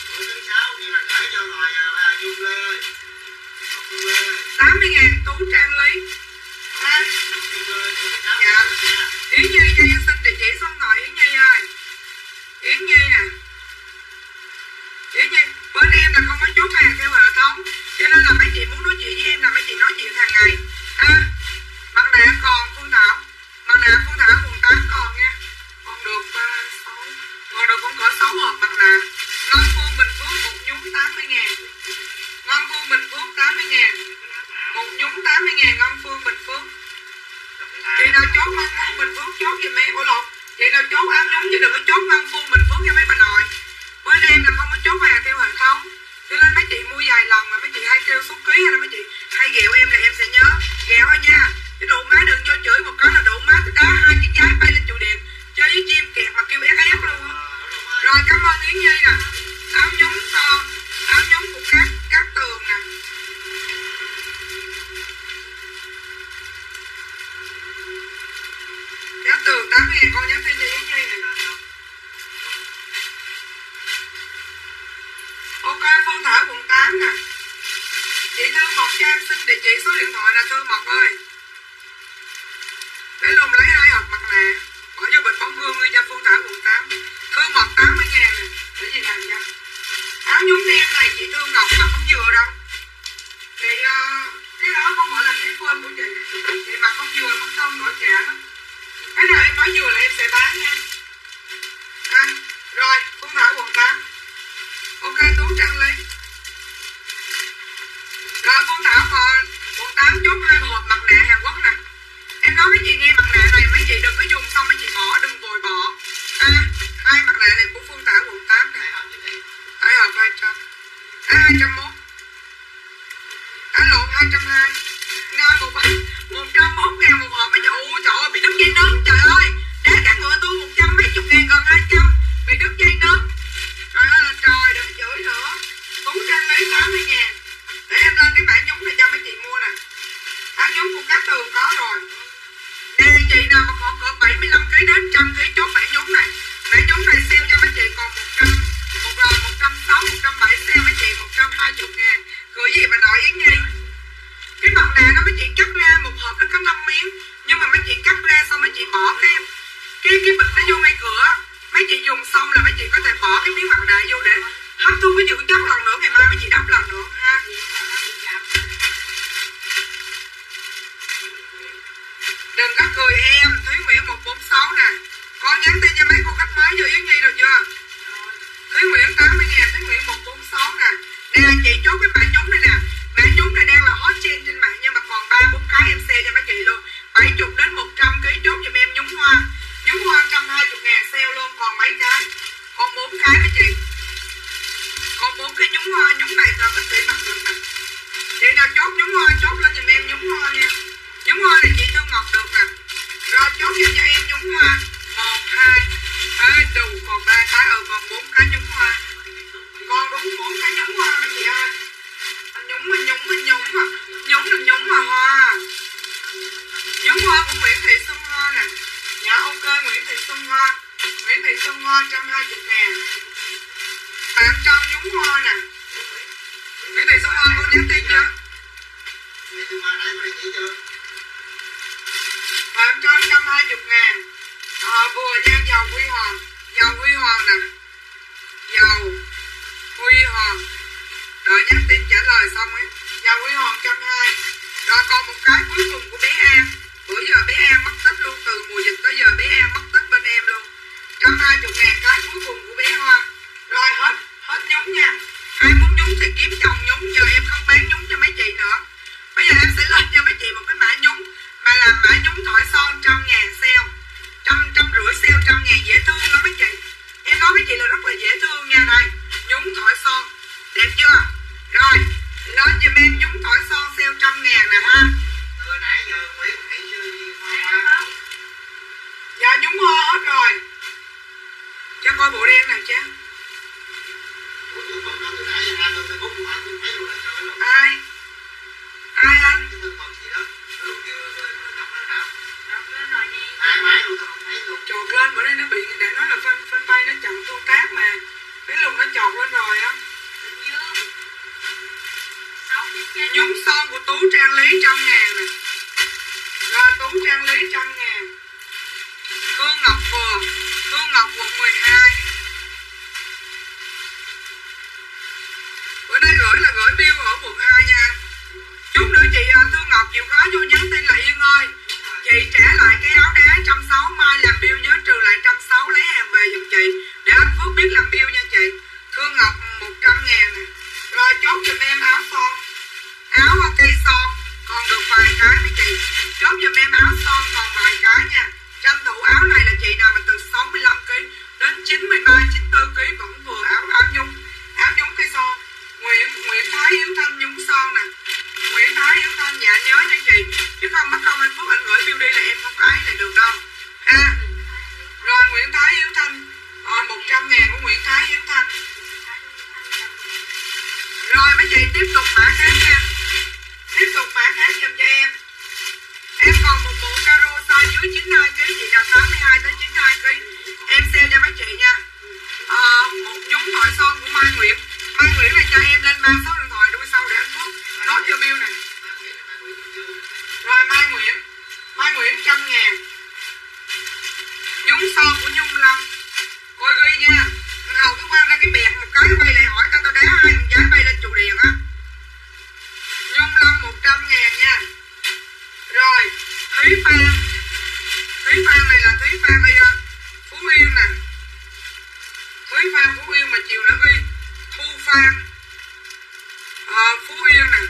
80.000 Tú trang lý. Ha. Dạ. Yến Nhi cho em xin địa chỉ số điện thoại Yến Nhi ơi. Yến Nhi nè. Yến Nhi, bên em là không có chốt hàng theo hệ thống. Cho nên là mấy chị muốn nói chuyện với em là mấy chị nói chuyện hàng ngày. Mặt nạ còn Phương Thảo. Mặt nạ Phương Thảo quần 8 còn nha. Còn được 3, 6. Còn được cũng có 6 hộp mặt nạ. Ngân Phương Bình Phước một nhúng 80.000. Ngân Phương Bình Phước 80.000. Một nhúng 80.000 Ngân Phương Bình Phước. Chị nào chốt Ngân Phương Bình Phước chốt giùm em. Ủa lộn. Chị nào chốt áo nhúng chứ đừng có chốt Ngân Phương Bình Phước cho mấy bà nội. Bên em là không có chốt hàng theo hệ thống. Cho nên mấy chị mua vài lần mà mấy chị hay kêu số ký hay là mấy chị hay ghẹo em là em sẽ nhớ. Ghẹo thôi nha. Cái độ má đừng cho chửi một cái là độ má đá hai cái trái bay lên trụ điện. Chơi với chim kẹt mà kêu ép luôn á. Rồi cảm ơn Yến Nhi nè. Áo nhúng của các tường nè. Các tường 8.000 con nhắn tin cho Yến Nhi nè. Ok, Phương Thảo quận 8 nè. Chị Thư Mộc cho em xin địa chỉ số điện thoại nè Thư Mộc ơi. Để lùng lấy 2 hộp mặt nạ. Bỏ vô bịch bóng gương đi cho Phương Thảo quận 8. Thư Mộc 80.000 nè. Để gì làm nha. Áo nhúng đen này chị Thư Ngọc mặc không vừa đâu. Chị cái đó không phải là cái phên của chị. Chị mặc không vừa mất không đổi trả lắm. Cái nào em nói vừa là em sẽ bán nha. Rồi Phương Thảo quận 8. Ok Tú Trang Lý. Rồi Phương Thảo quận 8 chốt 2 hộp mặt nạ Hàn Quốc nè. Em nói mấy chị nghe mặt nạ này mấy chị đừng có dùng xong mấy chị bỏ, đừng vội bỏ. 2 mặt nạ này của Phương Thảo quận 8 nè. 2 hộp 200. 201. Lộn 220. Nga 101.000 một hộp mấy chị. Ôi trời ơi bị đứt dây nến trời ơi. Đá cá ngựa tôi 100 mấy chục ngàn gần 200. Bị đứt dây nến. Trời ơi là trời đừng chửi nữa. Tú Trang Lý 80.000. Để em lên cái bảng nhúng này cho mấy chị mua nè. Áo nhúng của các tường có rồi. Nè chị nào mà còn cỡ 75kg đến 100kg chốt bảng nhúng này. Bảng nhúng này sale cho mấy chị còn 160, 170 sale mấy chị 120.000. Gửi gì mà nói Yến Nhi. Cái mặt nạ nó mấy chị cắt ra một hộp nó có 5 miếng. Nhưng mà mấy chị cắt ra xong mấy chị bỏ cái bịch nó vô ngay cửa. Mấy chị dùng xong là mấy chị có thể bỏ cái miếng mặt nạ vô để hấp thu cái dưỡng chất lần nữa. Ngày mai mấy chị đắp lần nữa ha. Đừng có cười em. Thúy Nguyễn 146 nè. Con nhắn tin cho mấy cô khách mới vô Yến Nhi rồi chưa? Thúy Nguyễn 80.000. Thúy Nguyễn 146 nè. Nè chị chốt cái bảng nhúng này nè. Bảng nhúng này đang là hot trend trên mạng. Nhưng mà còn 3-4 cái em sale cho mấy chị luôn. 70 đến 100kg chốt giùm em nhúng hoa. Nhúng hoa 120.000 sale luôn. Còn mấy cái? Còn 4 cái mấy chị. Còn 4 cái nhúng hoa. Nhúng này là bác sĩ mặc được nè. Chị nào chốt nhúng hoa chốt lên giùm em nhúng hoa nha. Nhúng hoa này chị Thư Ngọc được nè. Rồi chốt giùm cho em nhúng hoa 1, 2 đủ còn 3 cái. Còn 4 cái nhúng hoa. Còn đúng 4 cái nhúng hoa mấy chị ơi. Nhúng mà nhúng mà hoa. Nhúng hoa của Nguyễn Thị Xuân Hoa nè. Dạ ok Nguyễn Thị Xuân Hoa. Nguyễn Thị Xuân Hoa 120.000. Bạn cho nhúng hoa nè. Nguyễn Thị Xuân Hoa con nhắn tin chưa? Bạn cho 120.000. Vừa nha dầu Huy Hoàng. Dầu Huy Hoàng nè. Dầu Huy Hoàng. Đợi nhắn tin trả lời xong ấy. Dầu Huy Hoàng 120. Rồi còn một cái cuối cùng của bé An. Bữa giờ bé An mất tích luôn. Từ mùa dịch tới giờ bé An mất tích bên em luôn. 120.000 cái cuối cùng của bé Hoa. Rồi hết nhúng nha. Ai muốn nhúng thì kiếm chồng nhúng. Giờ em không bán nhúng cho mấy chị nữa. Bây giờ em sẽ lên cho mấy chị một cái mã nhúng. Mà làm mã nhúng thỏi son 100.000 sale. 150 sale 100.000 dễ thương lắm mấy chị. Em nói mấy chị là rất là dễ thương nha. Đây nhúng thỏi son. Đẹp chưa? Rồi lên giùm em nhúng thỏi son sale 100.000 nè ha. Từ nãy giờ Nguyễn Thị Hoa. Dạ nhúng hoa hết rồi. Cho coi bộ đen nè chứ. Ai? Ai anh? Chọt lên bữa nay nó bị đã nói là phân bay nó chặn tương tác mà. Cái lùng nó chọt lên rồi á. Nhúng son của Tú Trang Lý 100.000 nè. Rồi Tú Trang Lý 100.000. Hương Ngọc Phường. Hương Ngọc quận 12. Bữa nay gửi là gửi bill ở quận 2 nha. Chút nữa chị Thương Ngọc chịu khó vô nhắn tin là Yên ơi. Chị trả lại cái áo đá 160 mai làm bill nhớ trừ lại 160 lấy hàng về giùm chị. Để anh Phước biết làm bill nha chị. Thương Ngọc 100.000 nè. Rồi chốt giùm em áo son. Áo cây son còn được vài cái với chị. Chốt giùm em áo son còn vài cái nha. Tranh thủ áo này là chị nào mà từ 65kg đến 93, 94kg vẫn vừa áo nhung. mã khác nha. Tiếp tục mã khác dùm cho em. Em còn một bộ caro size dưới 92 kg, chị nào 82 tới 92 kg em sale cho mấy chị nha. Một nhúng thỏi son của Mai Nguyễn. Mai Nguyễn này cho em lên 3 số điện thoại đuôi sau để anh Phước nói cho bill này. Rồi Mai Nguyễn 100.000. Nhúng son của Nhung Lâm. Coi ghi nha. Hầu cứ quăng ra cái bẹt một cái bay lại hỏi tao đá hai thằng trái bay lên trụ điện á. Nhung Lâm 100.000 nha. Rồi Thúy Phan này là Thúy Phan hay Phú Yên nè. Thúy Phan Phú Yên mà chiều nó ghi Thu Phan Phú Yên nè.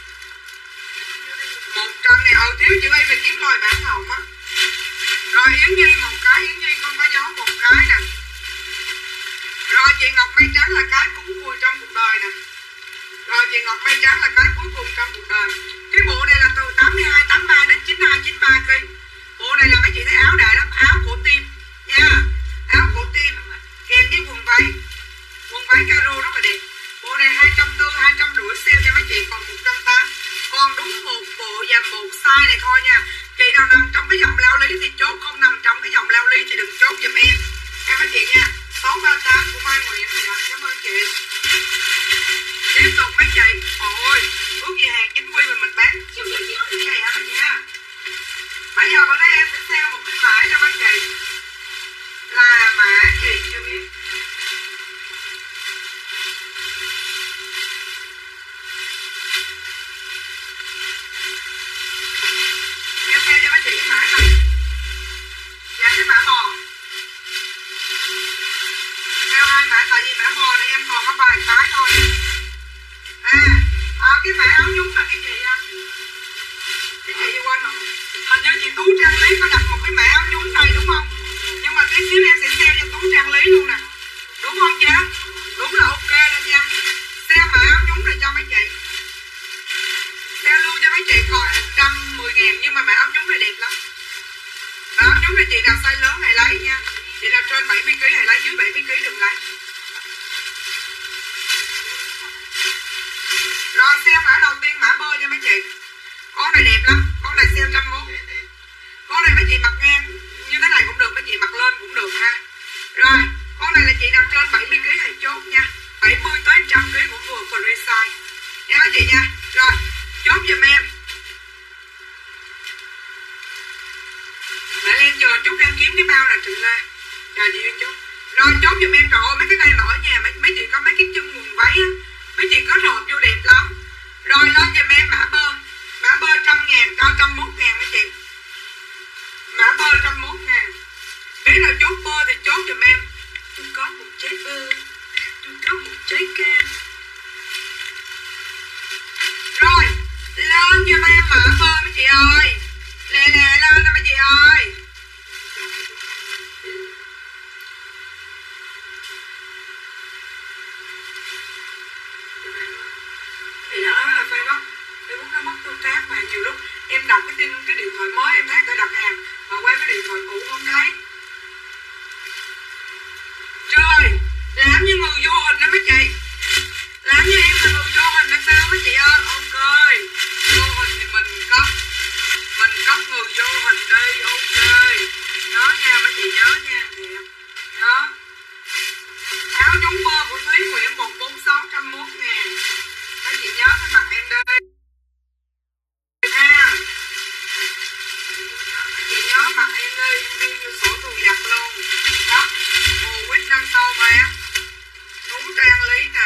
100.000. Thiếu chữ A về kiếm lời bản hồng á. Rồi Yến Nhi một cái, Yến Nhi không có gió một cái nè. Rồi chị Ngọc Mây Trắng là cái cuối cùng trong cuộc đời nè. Rồi chị Ngọc Mây Trắng là cái cuối cùng trong cuộc đời. Cái bộ này là từ 82, 83 đến 92, 93 kg. Bộ này là mấy chị thấy áo đại lắm, áo cổ tim nha. Áo cổ tim kèm với quần váy caro rất là đẹp. Bộ này 240, 250 sale cho mấy chị còn 180. Còn đúng một bộ và một size này thôi nha. Chị nào nằm trong cái dòng lao lý thì chốt, không nằm trong cái dòng lao lý thì đừng chốt giùm em. Em mấy chị nha. 638 của Mai Nguyễn. Dạ, cảm ơn chị. Tiếp tục mấy chị. Ôi, ước gì hàng chính quy mình bán chiếu như vậy hả mấy chị ha. Bây giờ bữa nay em sẽ sale một cái mã cho mấy chị. Là mã gì chưa biết. Em sale cho mấy chị cái mã này. Dạ cái mã bò. Theo hai mã, tại vì mã bò này em còn có vài cái thôi. Cái mã áo nhúng là cái gì á? Cái gì quên rồi. Hình như chị Tú Trang Lý có đặt một cái mã áo nhúng này đúng không? Nhưng mà tí xíu em sẽ sale cho Tú Trang Lý luôn nè. Đúng không chị? Đúng là ok lên nha. Sale mã áo nhúng này cho mấy chị. Sale luôn cho mấy chị còn 110.000. Nhưng mà mã áo nhúng này đẹp lắm. Mã áo nhúng này chị nào size lớn này lấy nha. Chị nào trên 70kg này lấy, dưới 70kg đừng lấy. Rồi sale mã đầu tiên, mã bơ cho mấy chị. Con này đẹp lắm, con này sale 101. Con này mấy chị mặc ngang như thế này cũng được, mấy chị mặc lên cũng được ha. Rồi, con này là chị nào trên 70kg thì chốt nha. 70 tới 100kg cũng vừa free size. Nha mấy chị nha. Rồi, chốt giùm em. Mẹ lên chờ chút đang kiếm cái bao là Trịnh Lê. Chờ chị Uyên chốt. Rồi chốt giùm em, trời ơi mấy cái này mà ở nhà mấy chị có mấy cái chân quần váy á. Mấy chị có rộp vô đẹp lắm. Rồi lên giùm em mã bơ. Mã bơ 100.000, cao 101.000 mấy chị. Mã bơ 101.000. Để nào chốt bơ thì chốt giùm em. Tôi có một trái bơ, tôi có một trái cam. Rồi lên giùm em mã bơ mấy chị ơi. Lè lên nè mấy chị ơi. Thì đó là Facebook nó mất tương tác mà nhiều lúc em đọc cái tin cái điện thoại mới em thấy người ta đặt hàng mà qua cái điện thoại cũ không thấy. Trời, làm như người vô hình đó mấy chị. Làm như em là người vô hình là sao mấy chị ơi. Ok, vô hình thì mình cấp người vô hình đi. Ok, nhớ nha mấy chị, nhớ nha. Nhớ. Áo nhúng bơ của Thúy Nguyễn 146, 101.000. Mấy chị nhớ cái mặt em đây. Mấy chị nhớ mặt em đây, em ghi vô sổ thu nhập luôn. Đó, mùa quýt năm sau bán. Đúng Trang Lý nè.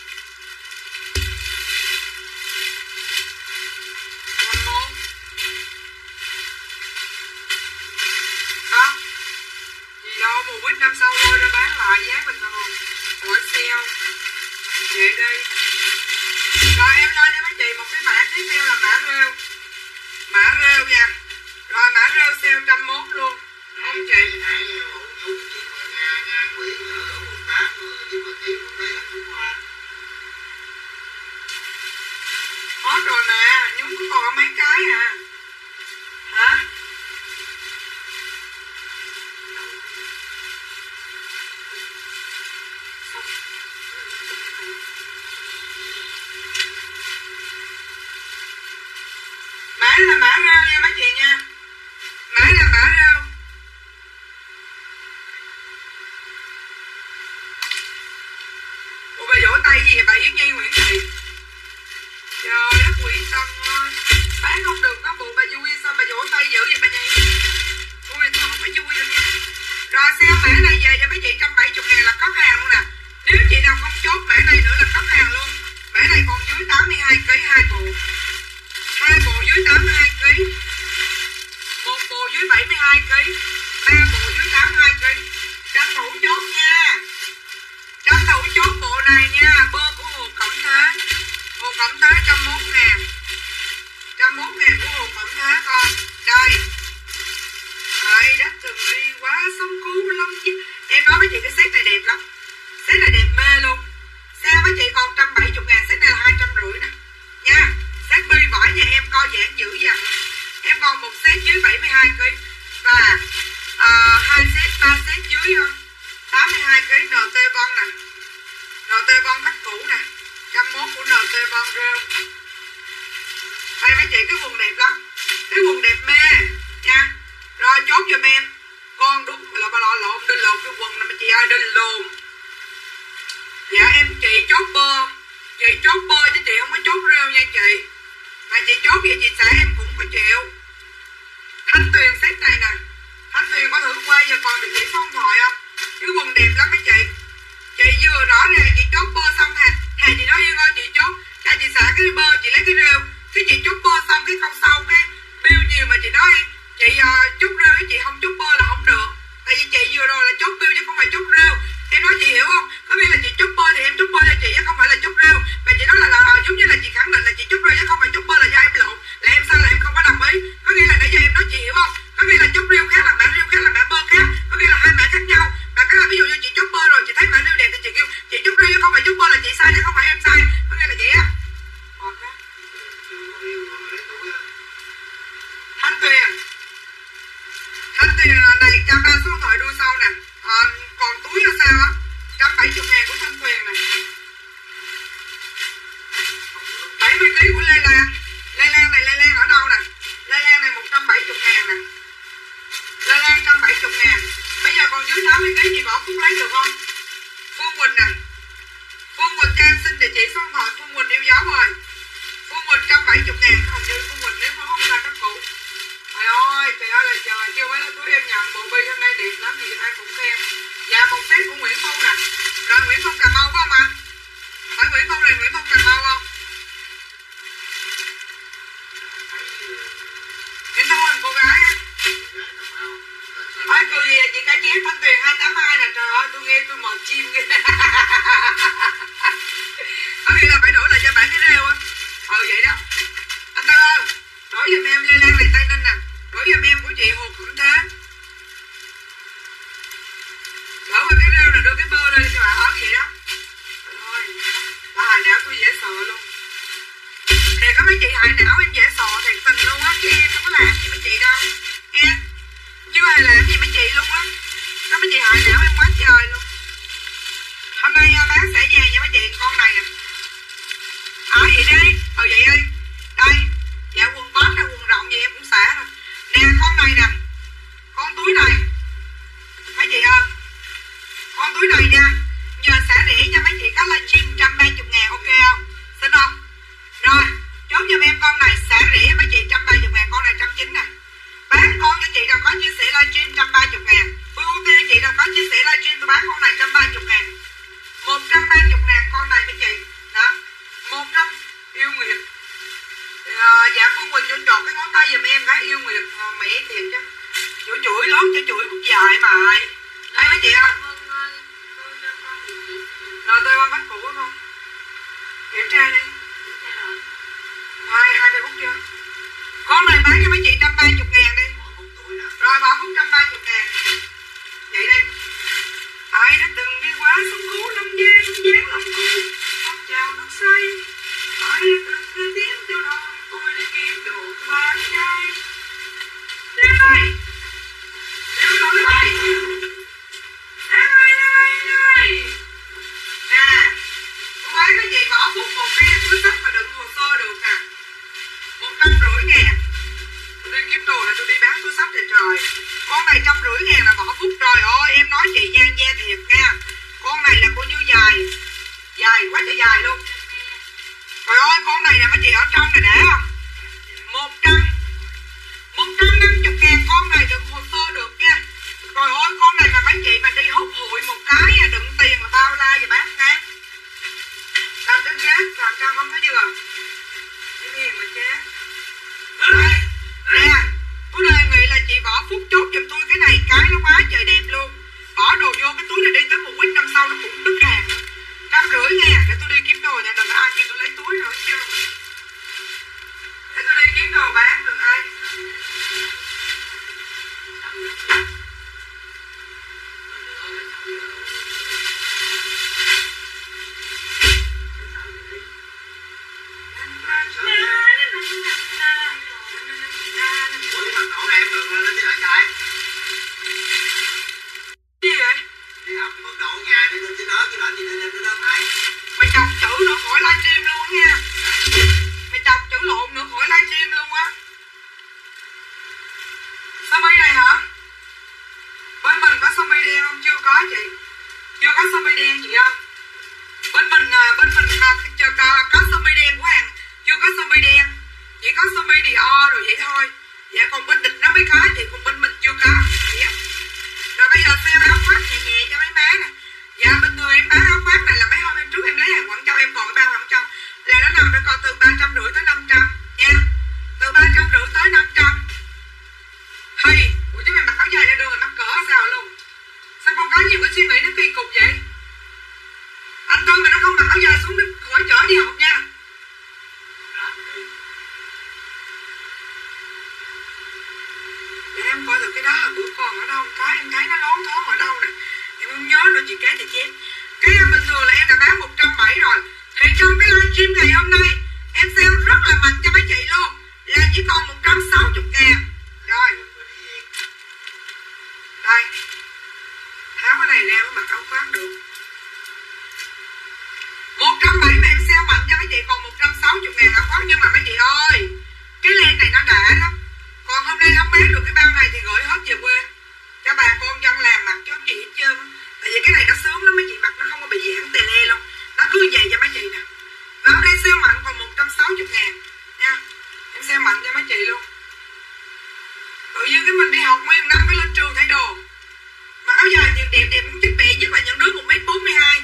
Đó. Gì đâu, mùa quýt năm sau lôi ra bán lại giá bình thường. Hỏi sale. Vậy đi. Rồi em lên cho mấy chị một cái mã tiếp theo là mã rêu. Mã rêu nha. Rồi mã rêu sale 101 luôn. Không chị? Hết rồi mà, nhúng còn có mấy cái à. Hả? vậy bà Yến Nhi Nguyễn Thị? Trời đất quỷ tâm ơi, bán không được nó bộ bà vui sao bà vỗ tay dữ vậy bà Nhi? Ui tôi không có vui đâu nha. Rồi xem mã này về cho mấy chị 170.000 là có hàng luôn nè. Nếu chị nào không chốt mã này nữa là có hàng luôn. Mã này còn dưới 82kg 2 bộ. 2 bộ dưới 82kg. 1 bộ dưới 72kg. 3 bộ dưới 82kg. Tranh thủ chốt nha. Tranh thủ chốt bộ này nha. Bơ của Hồ Cẩm Thế. Hồ Cẩm Thế 101.000. 101.000 của Hồ Cẩm Thế con. Đây. Ai đã từng đi quá sống cứu lắm chứ. Em nói với chị cái set này đẹp lắm. Set này đẹp mê luôn. Xe với chị còn 170.000. Set này là 250 nè nha. Set bi vải nhà em co giãn dữ dằn. Em còn một set dưới 72kg. Và 2 set 3 set dưới 82kg NT Von nè. NT Von khách cũ nè. 101 của NT Von rêu. Đây mấy chị cái quần đẹp lắm. Cái quần đẹp mê nha. Rồi chốt giùm em. Con đúng là bà lộn đinh lộn cái quần này mà chị ơi, đinh lộn. Dạ em chị chốt bơ. Chị chốt bơ chứ chị không có chốt rêu nha chị. Mà chị chốt vậy chị xã em cũng có chịu. Thanh Tuyền set này nè. Thanh Tuyền có thử qua giờ còn được chị số điện thoại không? Cái quần đẹp lắm mấy chị. Chị vừa rõ ràng chị chốt bơ xong hà chị nói Yên ơi chị chốt. Cha chị xả cái bơ chị lấy cái rêu. Cái chị chốt bơ xong cái câu sau cái bill nhiều mà chị nói chị chốt rêu với chị không chốt bơ là không được. Tại vì chị vừa rồi là chốt bill chứ không phải chốt rêu. Em nói chị hiểu không? Có nghĩa là chị chốt bơ thì em chốt bơ cho chị chứ không phải là chốt rêu. Và chị nói là giống như là chị khẳng định là chị chốt rêu chứ không phải chốt bơ là do em lộn. Là em sao là em không có đồng ý. Có nghĩa là nãy giờ em nói chị hiểu không? Có nghĩa là chốt rêu khác là mã rêu khác là mã bơ khác. Có nghĩa là hai mã khác nhau. Và cái là ví dụ như chị chốt bơ rồi chị thấy mã rêu đẹp thì chị kêu chị chốt rêu chứ không phải chốt bơ là chị sai chứ không phải em sai. Có nghĩa là vậy á. Thanh Tuyền. Thanh Tuyền này cho ba số điện thoại đuôi sau nè. Còn túi là sao á? 170.000 của Thanh Tuyền này. 70kg của Lê Lan. Lê Lan này Lê Lan ở đâu nè? Lê Lan này 170.000 nè. Lê Lan 170.000. Bây giờ còn dưới 80kg chị bỏ Phúc lấy được không? Phương Quỳnh nè. Phương Quỳnh cho em xin địa chỉ số điện thoại. Phương Quỳnh yêu dấu rồi. Phương Quỳnh 170.000. Hầu như Phương Quỳnh nếu không ra các cụ. Trời ơi là trời, chưa mấy túi em nhận bộ bi hôm nay đẹp lắm gì ai cũng khen. Dạ một set của Nguyễn Thu nè. Rồi Nguyễn Thu Cà Mau phải không ạ? Phải Nguyễn Thu này Nguyễn Thu Cà Mau không? Nguyễn Thu hình cô gái á. Ôi cô gì chị ca chém Thanh Tuyền 282 nè. Trời ơi tôi nghe tôi mọt chim kìa. Có nghĩa là phải đổi lại cho bạn cái rêu á. Vậy đó. Anh Tư ơi, đổi giùm em Lê Lan này Tây Ninh nè. Đổi giùm em của chị Hồ Cẩm Thế. Đổi qua cái rêu là đưa cái bơ lên cho bà ở vậy đó. Trời ơi, bà hại não tôi dễ sợ luôn. Thì có mấy chị hại não em dễ sợ thiệt tình luôn á. Chứ em không có làm gì mấy chị đâu. Nghe? Chứ ai làm gì mấy chị luôn á. Có mấy chị hại não em quá trời luôn. Hôm nay bán xẻ vàng cho mấy chị con này nè. Vậy đi. Vậy đi. Đây. Dạ quần bóp hay quần rộng gì em cũng xả rồi. Nè con này nè. Con túi này. Mấy chị ơi. Con túi này nha. Nhờ xả rẻ cho mấy chị có livestream 130.000 ok không? Xin không? Rồi. Chốt giùm em con này xả rẻ mấy chị 130.000. Con này 190 nè. Bán con cho chị nào có chia sẻ livestream 130.000. Tôi ưu tiên chị nào có chia sẻ livestream tôi bán con này 130.000. 130.000 con này mấy chị. Đó. 100 yêu Nguyệt. Dạ Phương Quỳnh cho trọt cái ngón tay giùm em cái yêu Nguyệt mẹ thiệt chứ. Chuỗi lớn cho chuỗi bút dài mà. Đây mấy chị ơi. Rồi tôi qua bắt cũ không? Kiểm tra đi. 20 phút chưa? Con này bán cho mấy chị 130.000 đi. Rồi bỏ phút 130.000. Vậy đi. Ai đã từng đi qua sông Cú Lâm Giang Lâm Cú không chào nước say. Ai đã từng đi tiếng tiêu đồn tôi đi kiếm đồ bán trai. Đi ơi. Đi đồ đi ơi. Nè. Tôi bán mấy chị bỏ phút một cái túi sách mà đựng hồ sơ được nè. 150.000. Tôi đi kiếm đồ là tôi đi bán túi sách trời trời. Con này 150.000 là bỏ phút. Trời ơi em nói chị gian da thiệt nha. Con này là cô như dài quá trời dài luôn. Trời ơi, con này nè mấy chị ở trong này đã không? 150.000 con này đựng hồ sơ được nha. Trời ơi, con này mà mấy chị mà đi hút hụi một cái đựng tiền mà bao la vậy bác nha. Tao tính chết, làm sao không có vừa. Cái gì mà chết. Nè, tôi đề nghị là chị bỏ phút chốt giùm tôi cái này, cái nó quá trời đẹp luôn. Bỏ đồ vô cái túi này đi tới một quýt năm sau nó cũng đứt hàng. 150 nha, để tôi đi kiếm đồ nha, đừng có ai kêu tôi lấy túi nữa chứ. Để tôi đi kiếm đồ bán, đừng ai. Ủa mà cậu này em được lên chứ lại sai. Gì vậy? Đi học mật độ nhà đi lên trên đó gì lên trên đó mày. Mày chọc chữ nữa khỏi livestream luôn nha. Mày chọc chữ lộn nữa khỏi livestream luôn á. Sơ mi này hả? Bên mình có sơ mi đen không? Chưa có chị. Chưa có sơ mi đen chị ơi. Bên mình có sơ mi đen của hàng. Chưa có sơ mi đen. Chỉ có sơ mi Dior rồi vậy thôi. Dạ còn bên địch nó mới có chị. Còn bên mình chưa có. Dạ. Rồi bây giờ xem áo khoác nhẹ nhẹ cho mấy má nè. Dạ bình thường em bán áo khoác này là mấy hôm em trước em lấy hàng quảng châu em còn cái bao không cho. Là nó nằm phải còn từ 350 tới 500 nha. Từ 350 tới 500. Hay, ủa chứ mày mặc áo dài ra đường mày mắc cỡ sao luôn. Sao con có nhiều cái suy nghĩ nó kỳ cục vậy. Anh Tư mà nó không mặc áo dài xuống nó khỏi chở đi học nha. Để em coi được cái đó là bữa còn ở đâu. Cái em thấy nó lón thoáng ở đâu nè. Em không nhớ nữa chị kế chị chém. Cái em bình thường là em đã bán 170 rồi. Thì trong cái livestream ngày hôm nay em sale rất là mạnh cho mấy chị luôn. Là chỉ còn 160.000. Rồi. Đây. Tháo cái này ra mới mặc áo khoác được. 170 mà em sale mạnh cho mấy chị còn 160.000 áo khoác. Nhưng mà mấy chị ơi, cái len này nó đã lắm. Còn hôm nay không bán được cái bao này thì gửi hết về quê cho bà con dân làng mặc chứ không gì hết trơn. Tại vì cái này nó sướng lắm, mấy chị mặc nó không có bị giãn tè le luôn. Nó cứ vậy cho mấy chị nè. Và hôm nay sale mạnh còn 160.000 nha. Em sale mạnh cho mấy chị luôn. Tự nhiên cái mình đi học nguyên năm mới lên trường thay đồ. Mà áo dài nhiều đẹp đẹp muốn chết mẹ, nhất là những đứa 1m42.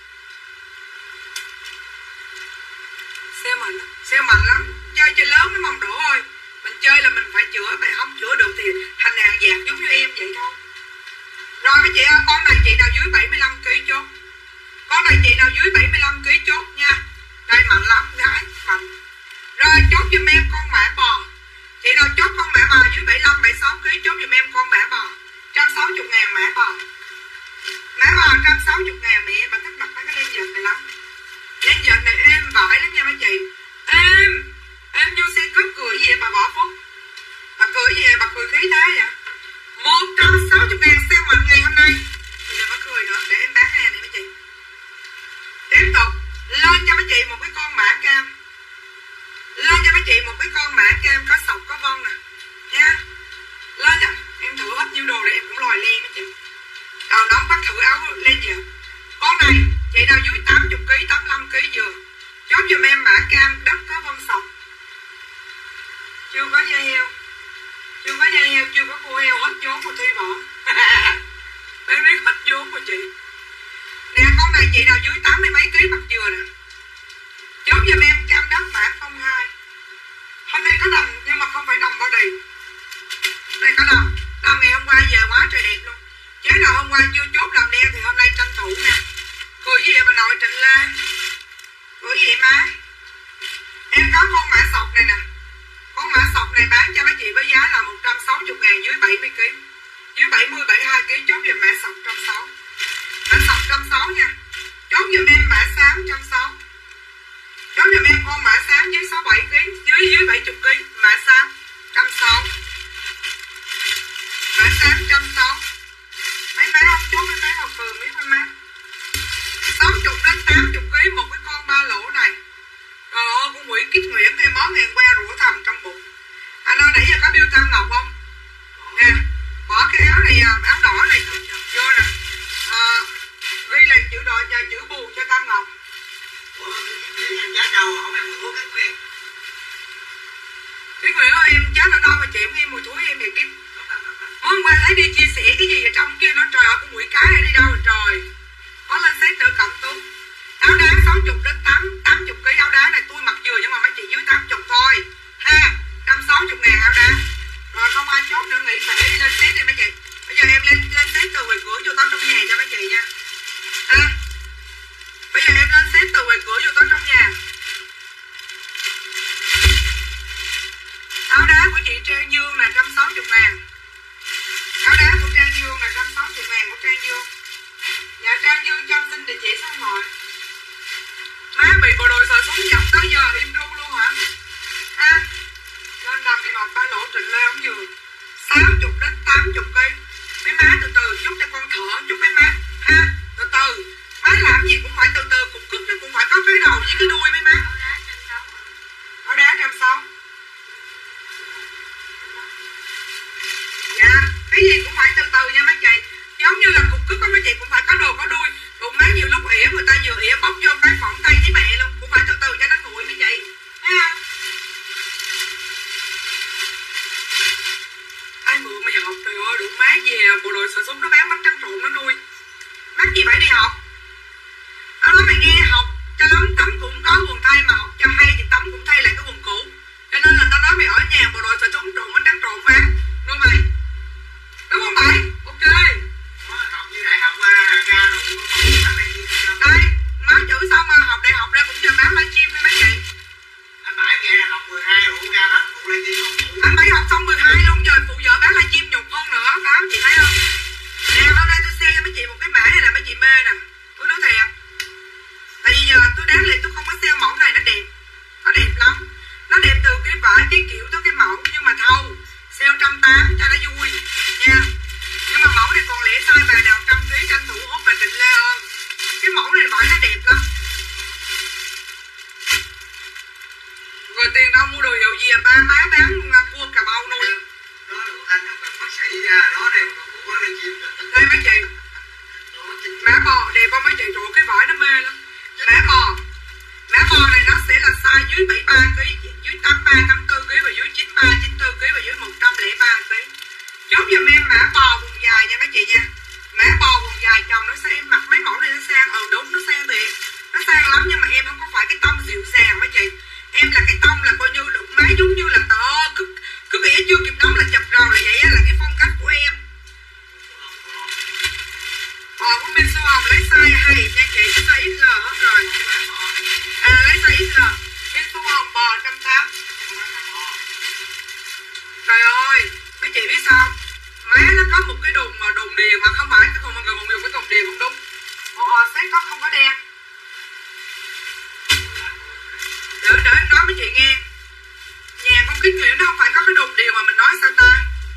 Sale mạnh lắm. Chơi lớn mới mong đổ thôi. Mình chơi là mình phải chữa, mà không chữa được thì thành hàng dạt giống như em vậy thôi. Rồi mấy chị ơi, con này chị nào dưới 75kg chốt. Con này chị nào dưới 75kg chốt nha. Đây mạnh lắm gái, mạnh. Rồi chốt giùm em con mã bò. Chị nào chốt con mã bò dưới 75, 76kg chốt giùm em con mã bò. 160.000 mã bò. Mã bò 160.000 mẹ, bà thích mặc mấy cái len dệt này lắm. Len dệt này êm vải lắm nha mấy chị. Em vô xe cướp cười gì bà bỏ phút. Bà cười gì bà cười khí thế vậy. 160.000 sale mạnh ngày hôm nay. Bây giờ bà cười nữa để em bán hàng này mấy chị. Tiếp tục lên cho mấy chị một cái con mã cam. Lên cho mấy chị một cái con mã cam có sọc có vân nè nha. Lên cho em thử hết nhiêu đồ để em cũng lòi len mấy chị. Đầu nóng bắt thử áo len giờ. Con này chị nào dưới 80kg 85kg vừa. Chốt giùm em mã cam đất có vân sọc. Chưa có da heo. Chưa có da heo, chưa có cô heo hết vốn của Thi bỏ. Bạn biết hết vốn của chị. Nè con này chị nào dưới 80 mấy ký mặt dừa nè. Chốt giùm em cam đất mã 02. Hôm nay có đầm nhưng mà không phải đầm body. Hôm nay có đầm. Đầm ngày hôm qua về quá trời đẹp luôn. Chứ nào hôm qua chưa chốt đầm đen thì hôm nay tranh thủ nha. Cười gì vậy bà nội Trịnh Lê. Cười gì má. Em có con mã sọc này nè. Con mã sọc này bán cho mấy chị với giá là 160.000 dưới 70kg. Dưới 70, 72kg chốt giùm mã sọc 160. Mã sọc 160 nha. Chốt giùm em mã xám 160. Chốt giùm em con mã xám dưới 67kg, dưới 70kg, mã xám 160. Mã xám 160. Mấy má không chốt mấy má vào phường biết mấy má. 60 đến 80kg một cái con ba lỗ này. Trời ơi, con Nguyễn Kích Nguyễn cái món ngàn que rủa thầm trong bụng. Anh ơi, nãy giờ có bill Tam Ngọc không? Nè, bỏ cái áo này, áo đỏ này vô nè. Ghi là chữ đỏ và chữ bù cho Tam Ngọc. Kiết Nguyệt ơi, em chết ở đâu mà chị em nghe mùi thối em vậy Kiết? Hôm qua thấy đi chia sẻ cái gì ở trong kia nó trời ơi, con quỷ cái đi đâu rồi trời. Có lên xét nữa cộng tú. Áo đá 60 đến 80 cái áo đá này tôi mặc vừa nhưng mà mấy chị dưới 80 thôi. Ha, 160.000 áo đá. Rồi không ai chốt nữa nghỉ phải đi lên xét đi mấy chị. Bây giờ em lên xét từ ngoài cửa vô tới trong nhà cho mấy chị nha. Ha. Bây giờ em lên xét từ ngoài cửa vô tới trong nhà. Áo đá của chị Trang Dương là 160.000. Áo đá của Trang Dương là 160.000 của Trang Dương. Dạ Trang Dương cho xin địa chỉ số điện thoại. Má bị bộ đội xài súng dập tới giờ im ru luôn hả? Ha? Lên đầm đi mọc ba lỗ Trịnh Lê ống giường 60 đến 80 cây. Mấy má từ từ chút cho con thở chút mấy má. Ha? Từ từ. Má làm gì cũng phải từ từ, cục cức nó cũng phải có cái đầu với cái đuôi mấy má. Áo đá 160. Dạ, cái gì cũng phải từ từ nha mấy chị. Giống như là cục cức của mấy chị cũng phải có đồ có đuôi. Đụng má nhiều lúc ỉa người ta vừa ỉa bóc vô cái phỏng tay với mẹ luôn. Cũng phải từ từ cho nó nguội mấy chị. Thấy không? Ai mượn mày học trời ơi, đụng má về bộ đội xả súng nó bán bánh trắng trộn nó nuôi. Mắc gì phải đi học. Nó nói mày nghe học cho lắm tắm cũng có quần thay mà học cho hay thì tắm cũng thay lại cái quần cũ. Cho nên là tao nói mày ở nhà bộ đội xả súng trộn bánh trắng trộn bán. Đúng mày? Đúng không mày? Ok. Học như đại học ra rồi đây, nói chữ xong mà học đại học ra cũng giờ bán livestream đi mấy chị. anh Bảy về là học 12 rồi ra bán phụ livestream không? Anh Bảy học xong 12 luôn rồi phụ vợ bán livestream nhục hơn nữa, đó chị thấy không? Nè hôm nay tôi share cho mấy chị một cái mã này là mấy chị mê nè. Tôi nói thiệt. Tại vì giờ tôi đáng lẽ tôi không có sale mẫu này nó đẹp. Nó đẹp lắm. Nó đẹp từ cái vải, cái kiểu tới cái mẫu nhưng mà thâu. Sale 180 cho nó vui nha. Nhưng mà mẫu này còn lẻ size bà nào 100kg tranh thủ hốt bà Trịnh Lê hơn. Cái mẫu này vải nó đẹp lắm. Rồi tiền đâu mua đồ hiệu gì à, ba má bán cua Cà Mau nuôi. Đó là của anh là bác sĩ ra đó đây của livestream. Đây mấy chị. Mã bò đẹp không mấy chị, trời cái vải nó mê lắm. Mã bò này nó sẽ là size dưới 73kg, dưới 83, 84kg và dưới 93, 94kg và dưới 103kg. Chốt giùm em mã bò quần dài nha mấy chị nha. Mã bò quần dài chồng nó sang, em mặc mấy mẫu này nó sang, đúng nó sang thiệt. Nó sang lắm nhưng mà em không có phải cái tông dịu dàng mấy chị. Em là cái tông là coi như đụng má giống như là cứ ỉa chưa kịp đóng là chập rầu là vậy á, là cái phong cách của em. Bò của bên Su Hồng lấy size hay nha chị, cái size XL hết rồi. Lấy size XL. Bên Su Hồng bò 180. Trời ơi, mấy chị biết sao? Má nó có một cái đùng mà đùng điền mà không phải cái còn mình còn dùng cái đùng điền không đúng. Xét có không có đen. Để em nói với chị nghe. Nhà con Kiết Nguyệt nó không phải có cái đùng điền mà mình nói sao ta?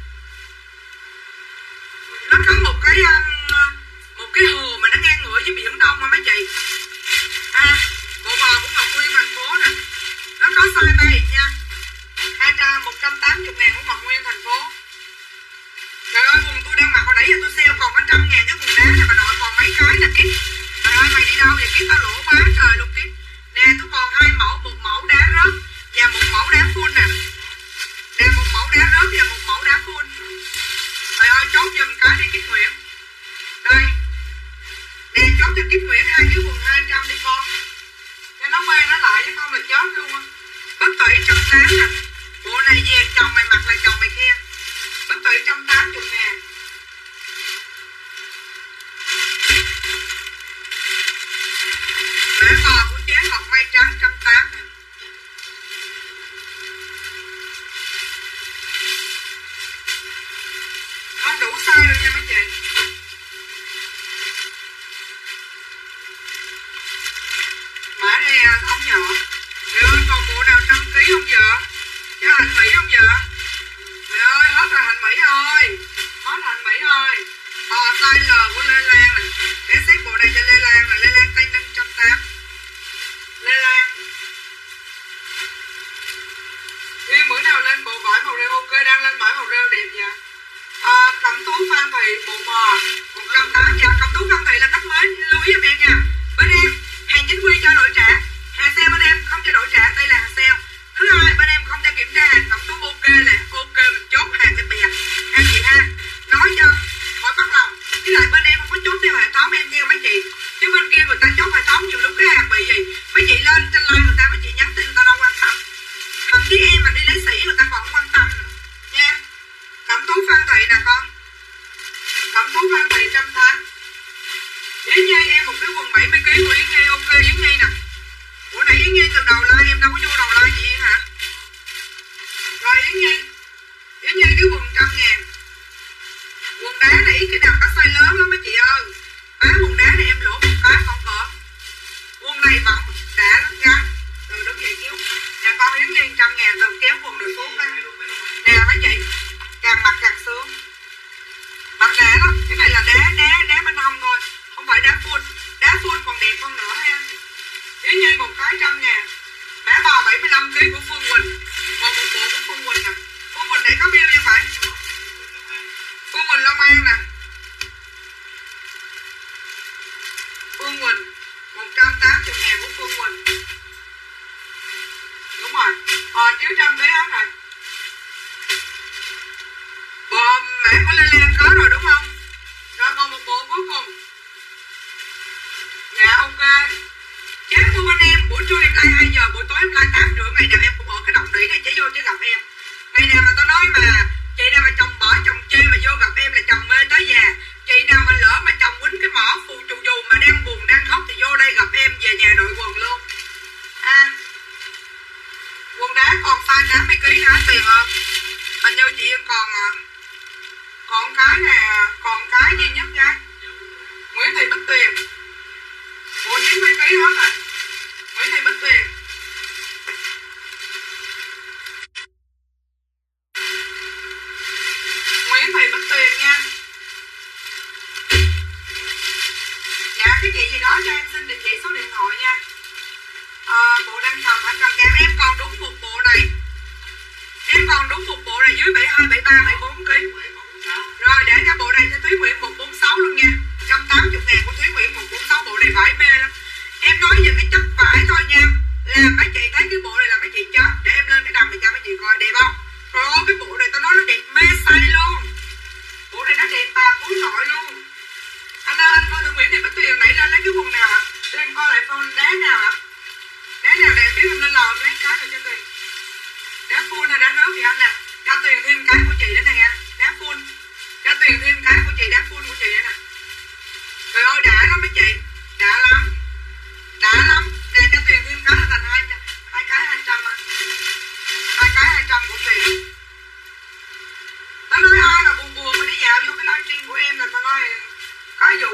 Nó có một cái hồ mà nó ngang ngửa với biển Đông mà mấy chị. Bộ bò của Ngọc Nguyên thành phố nè. Nó có size 3 nha. 180.000 của Ngọc Nguyên thành phố. Trời ơi quần tôi đang mặc hồi nãy giờ tôi sale còn có 100.000 cái quần đá này bà nội còn mấy cái nè Kiết. Trời ơi mày đi đâu vậy Kiết, tao lỗ quá trời luôn Kiết. Nè tôi còn 2 mẫu, một mẫu đá rớt và một mẫu đá full nè. Nè một mẫu đá rớt và một mẫu đá full. Trời ơi chốt giùm cái đi Kiết Nguyệt. Đây. Nè chốt cho Kiết Nguyệt 2 cái quần 200 đi con. Cho nó quay nó lại chứ không là chốt luôn á. Bất Tủy 180 nè. Bộ này về chồng mày mặc là chồng mày khen. Bất Tủy 180.000. Mã bò của chế Ngọc Mai Trắng 180. Không đủ size đâu nha mấy chị. Mã này ống nhỏ. Trời ơi còn bộ nào 100kg không vợ? Cho hành Mỹ không vợ? Trời ơi hết rồi hành Mỹ ơi. Hết hành Mỹ ơi. Size L của Lê Lan nè. Để xếp bộ này cho Lê Lan nè. Lê Lan Tây Ninh 180. Lê Lan. Đi bữa nào lên bộ vải màu rêu ok, đang lên vải màu rêu đẹp vậy. Cẩm tú Phan Thị bộ mò 180. Dạ Cẩm tú Phan Thị là cấp mới lưu ý giùm em nha. Bên em hàng chính quy cho đổi trả, hàng sale bên em không cho đổi trả, đây là hàng sale. Thứ hai, bên em không cho kiểm tra hàng thẩm tố ok nè, ok mình chốt hàng cái bìa ha chị ha. Nói cho khỏi mất lòng. Với lại bên em không có chốt theo hệ thống, em theo mấy chị. Chứ bên kia người ta chốt hệ thống nhiều lúc cái hàng bị gì mấy chị lên trên live người ta, mấy chị nhắn tin người ta đâu quan tâm. Thậm chí em mà đi lấy sỉ người ta còn không quan tâm nữa nha. Cẩm tú Phan Thị nè con, Cẩm tú Phan Thị 100 tháng. Yến Nhi em một cái quần 70kg của Yến Nhi, ok Yến Nhi nè. Ủa nãy Yến Nhi từ đầu like em đâu có vô đầu like chị Yến hả? Rồi Yến Nhi cái quần 100.000. Quần đá này ít cái nào có size lớn lắm mấy chị ơi. Bán quần đá này em lỗ một cái con cỡ. Quần này vẫn đã lắm nha. Từ đứng dậy kéo. Nè con Yến Nhi 100.000 từ kéo quần rồi xuống đây. Nè mấy chị, càng mặc càng sướng. Mặc đá lắm, cái này là đá bên hông thôi, không phải đá full còn đẹp hơn nữa ha. Yến Nhi một cái 100.000. Mã bò 75kg của Phương Quỳnh. Còn một bộ của Phương Quỳnh nè. Phương Quỳnh này có bill nha phải. Phương Quỳnh Long An nè. Phương Quỳnh 180.000 của Phương Quỳnh. Đúng rồi. Chiếu 100kg hết rồi. Bộ mã của Lê Lan có rồi đúng không? Rồi còn một bộ cuối cùng. Dạ ok. Chế của bên em buổi trưa em like 2 giờ, buổi tối em like 8:30, ngày nào em cũng bỏ cái đồng đỉ này chế vô chứ gặp em. Ngày nào mà tao nói mà chị nào mà chồng bỏ chồng chê mà vô gặp em là chồng mê tới già. Chị nào mà lỡ mà chồng quýnh cái mỏ phù trù dù mà đang buồn đang khóc thì vô đây gặp em về nhà đội quần luôn. Quần đá còn size 80kg hả tiền không? Hình như chị em còn cái nè, còn cái duy nhất nha. Nguyễn Thị Bích Tuyền. Ủa 90kg hết rồi. Nguyễn Thị Bích Tuyền. Nguyễn Thị Bích Tuyền nha. Dạ cái chị gì đó cho em xin địa chỉ số điện thoại nha. Bộ đang cầm anh cần kèm em còn đúng một bộ này. Em còn đúng một bộ này dưới 72, 73, 74kg. Rồi để cho bộ này cho Thúy Nguyễn 146 luôn nha. 180.000 của Thúy Nguyễn 146, bộ này vải mê lắm. Em nói về cái chất vải thôi nha. Là mấy chị thấy cái bộ này là mấy chị chết. Để em lên cái đầm để cho mấy chị coi đẹp không. Rồi cái bộ này tao nói nó đẹp mê say luôn. Bộ này nó đẹp bà phú nội luôn. Anh ơi anh coi được Nguyễn Thị Bích Tuyền nãy lên lấy cái quần nào ạ? Để em coi lại con đá nào ạ? Đá nào để em biết em lên lò em lấy cái rồi cho Tuyền. Đá full hay đá rớt thì anh nè. Cho Tuyền thêm cái của chị nữa nè nha. Đá full. Cho Tuyền thêm cái của chị, đá full của chị nữa nè. Trời ơi đã lắm mấy chị. Đã lắm. Đã lắm. Nè cho Tuyền thêm cái là thành hai cái 200 anh. 2 cái 200 của Tuyền. Tao nói ai mà buồn buồn mà đi dạo vô cái livestream của em là tao nói có vụ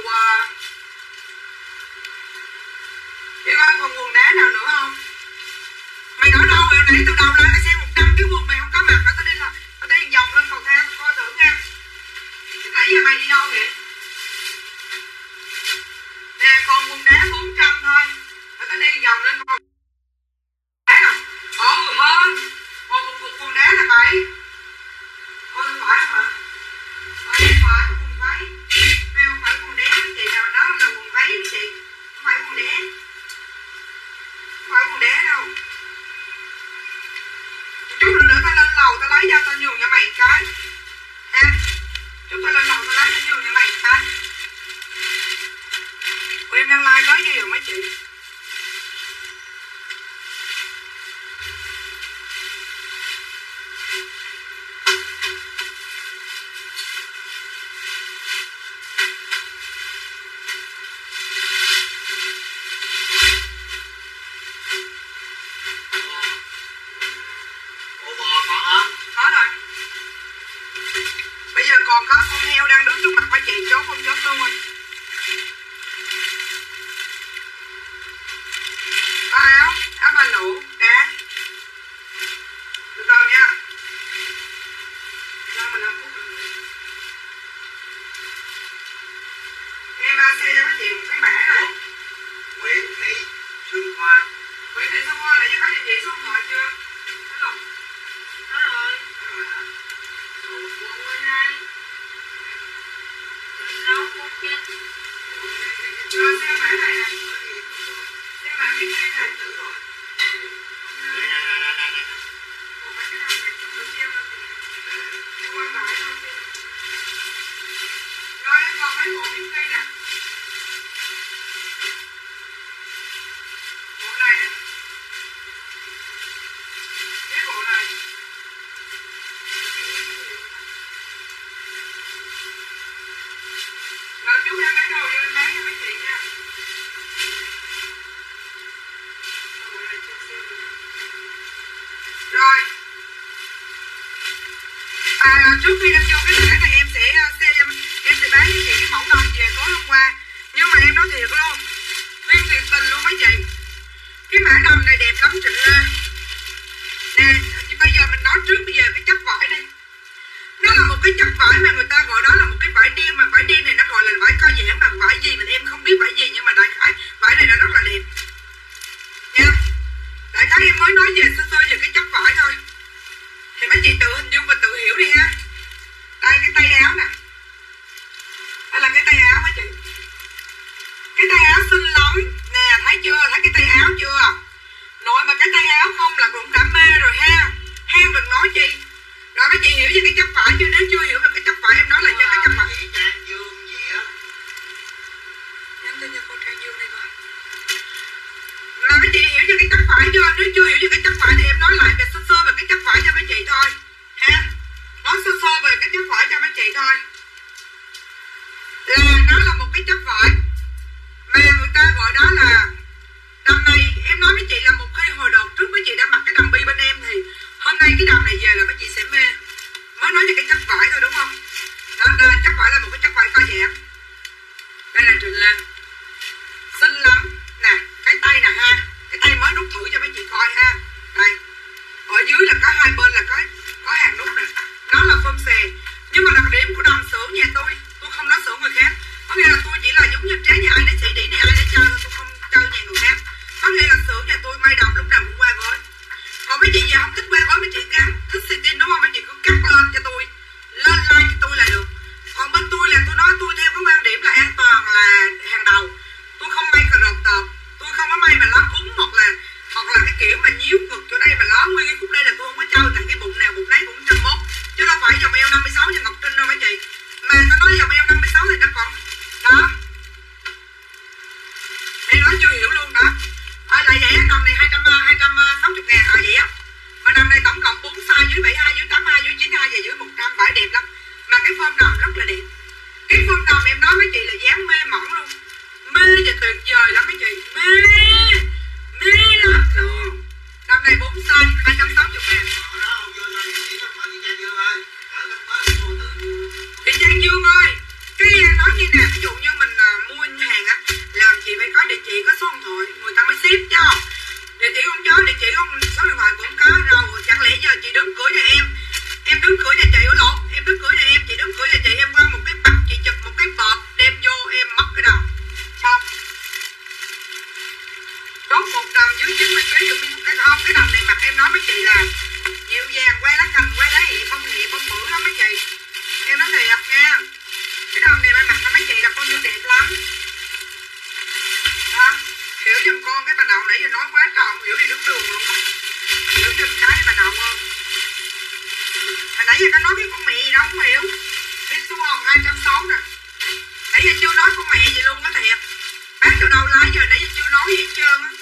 Yêu ơi còn quần đá nào nữa không? Mày nói đâu rồi nãy từ đầu lên tao xem 100 cái quần mày không có mặt nữa. Tao đi vòng lên cầu thang coi thử nha. Nãy giờ mày đi đâu vậy? Nè còn quần đá 400 thôi. Tao đi vòng lên cầu thang. Hơn. Còn một cục quần đá là 7. Phải mà. Phải quần váy. Mày không phải quần đá chị nào nói là quần váy chị. Không phải quần đá. Không phải quần đá đâu. Chút nữa tao lên lầu tao lấy ra tao nhường cho mày cái. Ha. Chút tao lên lầu tao lấy tao nhường cho mày cái. Ủa em đang like có gì rồi mấy chị? Còn có con heo đang đứng trước mặt mấy chị, chốt không chốt luôn rồi. Có áo ba lụ, đá. Được rồi nha. Cho 15 phút rồi. Em xe cho mấy chị một cái mã này. Nguyễn Thị Xuân Hoa. Nguyễn Thị Xuân Hoa này có địa chỉ số điện thoại chưa? Thấy không? Có rồi. Quận 12. Đâu không chết. Rồi xem mã này nè. Xem mã cái này. Trước khi em vô cái mã này em sẽ bán với chị cái mẫu đầm về tối hôm qua. Nhưng mà em nói thiệt luôn, Tuyên thiệt tình luôn mấy chị, cái mã đầm này đẹp lắm Trịnh Lê. Nè, bây giờ mình nói trước bây giờ cái chất vải đi. Nó là một cái chất vải mà người ta gọi đó là một cái vải đen, mà vải đen này nó gọi là vải co giãn bằng vải gì mình em không biết vải gì, nhưng mà đại khái vải này nó rất là đẹp nha. Đại khái em mới nói về sơ sơ về cái chất vải thôi, thì mấy chị tự hình dung và tự hiểu đi ha. Đây cái tay áo nè, đây là cái tay áo mấy chị, cái tay áo xinh lắm nè, thấy chưa, thấy cái tay áo chưa? Nội mà cái tay áo không là cũng đã mê rồi ha, em đừng nói chi. Rồi mấy chị hiểu về cái chất vải chứ, nếu chưa hiểu về cái chất vải em nói là cho cái chất vải. Chị Trang Dương gì á, nhắn tin cho cô Trang Dương đi coi. Mà mấy chị hiểu về cái chất vải chưa? Nếu chưa hiểu về cái chất vải thì em nói lại về sơ sơ về cái chất vải cho mấy chị thôi ha. Nói sơ sơ về cái chất vải cho mấy chị thôi. Là nó là một cái chất vải mà người ta gọi đó là đầm này. Em nói mấy chị là một khi hồi đợt trước mấy chị đã mặc cái đầm bi bên em thì hôm nay cái đầm này về là mấy chị sẽ mê. Mới nói về cái chất vải thôi đúng không? Đó, đây là chất vải, là một cái chất vải co giãn. Đây là Trịnh Lan, xinh lắm nè, cái tay nè ha, cái tay mới đút thử cho mấy chị coi ha. Đây, ở dưới là có hai bên là có hàng đút nè, đó là phơm xè. Nhưng mà đặc điểm của đầm xưởng nhà tôi không nói xưởng người khác, có nghĩa là tôi chỉ là giống như trái nhà ai để sĩ đĩ này ai để chơi, tôi không chơi nhà người khác. Có nghĩa là xưởng nhà tôi may đầm lúc nào cũng qua gói. Còn mấy chị giờ không thích qua gói, mấy chị gắn thích xì tin đúng không, mấy chị cứ cắt lên cho tôi, lên like cho tôi là được. Còn bên tôi là tôi nói tôi theo cái quan điểm là an toàn là hàng đầu. Tôi không may cà rộp tợp, tôi không có may mà lá cúng hoặc là cái kiểu mà nhíu ngực chỗ đây mà lá nguyên cái khúc đây là tôi không có trao thành cái bụng nào bụng đấy cũng 101, chứ đâu phải dòng eo 56 như Ngọc Trinh đâu mấy chị. Mà tôi nói dòng eo 56 thì nó còn đó. Đây nói chưa hiểu luôn đó. Lại vậy á, đầm này 260 ngàn vậy á. Mà đầm này tổng cộng 4 size, dưới 72, dưới 82, dưới 92 và dưới 100, vải đẹp lắm. Mà cái form đầm rất là đẹp. Cái form đầm em nói mấy chị là dáng mê mẩn luôn. Mê và tuyệt vời lắm mấy chị. Mê lắm luôn. Đầm này 4 size, 260 ngàn. Chị Trang Dương ơi, cái nói như nè, ví dụ như mình mua hàng á, làm chị phải có địa chỉ, có số điện thoại, người ta mới ship cho. Địa chỉ không có, địa chỉ không, số điện thoại cũng có rồi. Chẳng lẽ giờ chị đứng cửa nhà em đứng cửa nhà chị, lộn, em đứng cửa nhà em, chị đứng cửa nhà chị, em quăng một cái bắp, chị chụp một cái bọt, đem vô em mất cái đầu. Xong. Đốt một đầm dưới 90 kg được cái không, cái đầm này mặc em nói mấy chị là dịu dàng, quay lá cành, quay lá hị bông bự lắm mấy chị. Em nói thiệt nha, cái đầm này mà mặc cho mấy chị là con như đẹp lắm. Đó, hiểu giùm con cái bà đậu nãy giờ nói quá trời, hiểu đi đứng đường luôn. Hiểu giùm cái bà đậu không? Hồi nãy giờ nó nói cái con mẹ gì đâu không hiểu. Cái số hồng 260 nè. Nãy giờ chưa nói con mẹ gì luôn á thiệt. Bán từ đầu lái giờ nãy giờ chưa nói gì hết trơn á.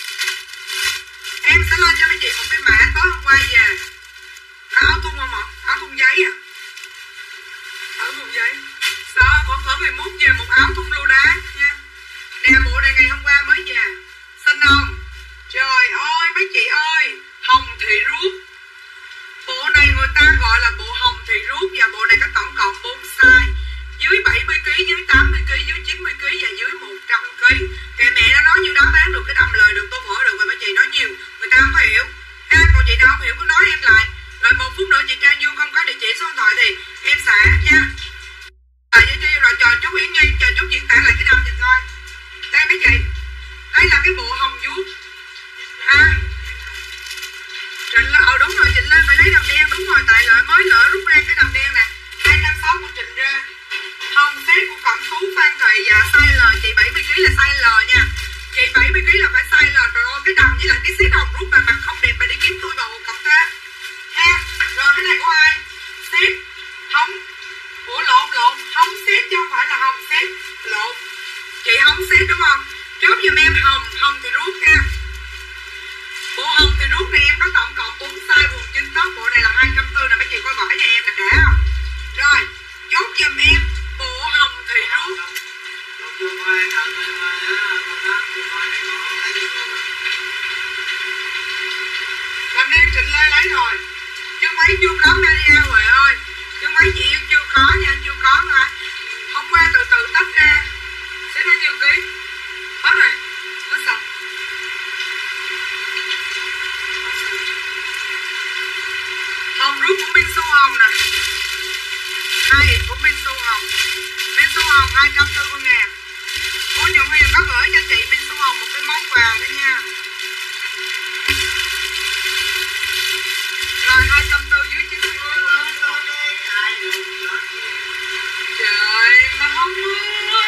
Em sẽ lên cho mấy chị một cái mã tối hôm qua về. Có áo thun không ạ? Áo thun giấy à? Áo thun giấy. Sao khoảng 11 về một áo thun lô đá nha. Nè bộ này ngày hôm qua mới về. Xinh không? Trời ơi mấy chị ơi, hồng thị ruốc. Bộ này người ta gọi là bộ hồng thị ruốc, và bộ này có tổng cộng 4 size. Dưới 70kg, dưới 80kg, dưới 90kg và dưới 100kg. Kệ mẹ nó nói như đó bán được cái đầm lời được tô phở được rồi, mấy chị nói nhiều người ta không hiểu ha. Còn chị nào không hiểu cứ nói em lại. Rồi 1 phút nữa chị Trang Dương không có địa chỉ số điện thoại thì em xả nha. Rồi chờ chút Yến Nhi, chờ chút diễn tả lại cái đầm cho coi. Đây mấy chị, đây là cái bộ hồng vuốt ha. Trịnh là đúng rồi, Trịnh lên phải lấy đầm đen, đúng rồi, tại lợi mới lỡ rút ra cái đầm đen nè. 256 của Trịnh ra. Hồng set của Cẩm Tú Phan Thầy và size L, chị 70kg là size L nha. Chị 70kg là phải size L. Trời ơi cái đầm với lại cái set hồng rút mà mặt không đẹp mà đi kiếm tôi bầu cộng thế ha. Rồi cái này của ai? Set hồng. Ủa lộn, hồng set chứ không phải là hồng set. Lộn. Chị hồng set đúng không? Chốt giùm em hồng thì rút nha. Bộ hồng thì rút này em có tổng cộng 4 size quần chính tóc. Bộ này là 240 nè, mấy chị coi vải cho em là đã không? Rồi, chốt giùm em bộ hồng thì rút. Làm đêm Trịnh Lê lấy rồi. Chứ mấy chưa có Maria rồi ơi. Hồng 240.000. Cô Nhung Huyền có gửi cho chị Minh Xuân Hồng một cái món quà đó nha. Rồi 240 dưới 90. Trời mà không mưa.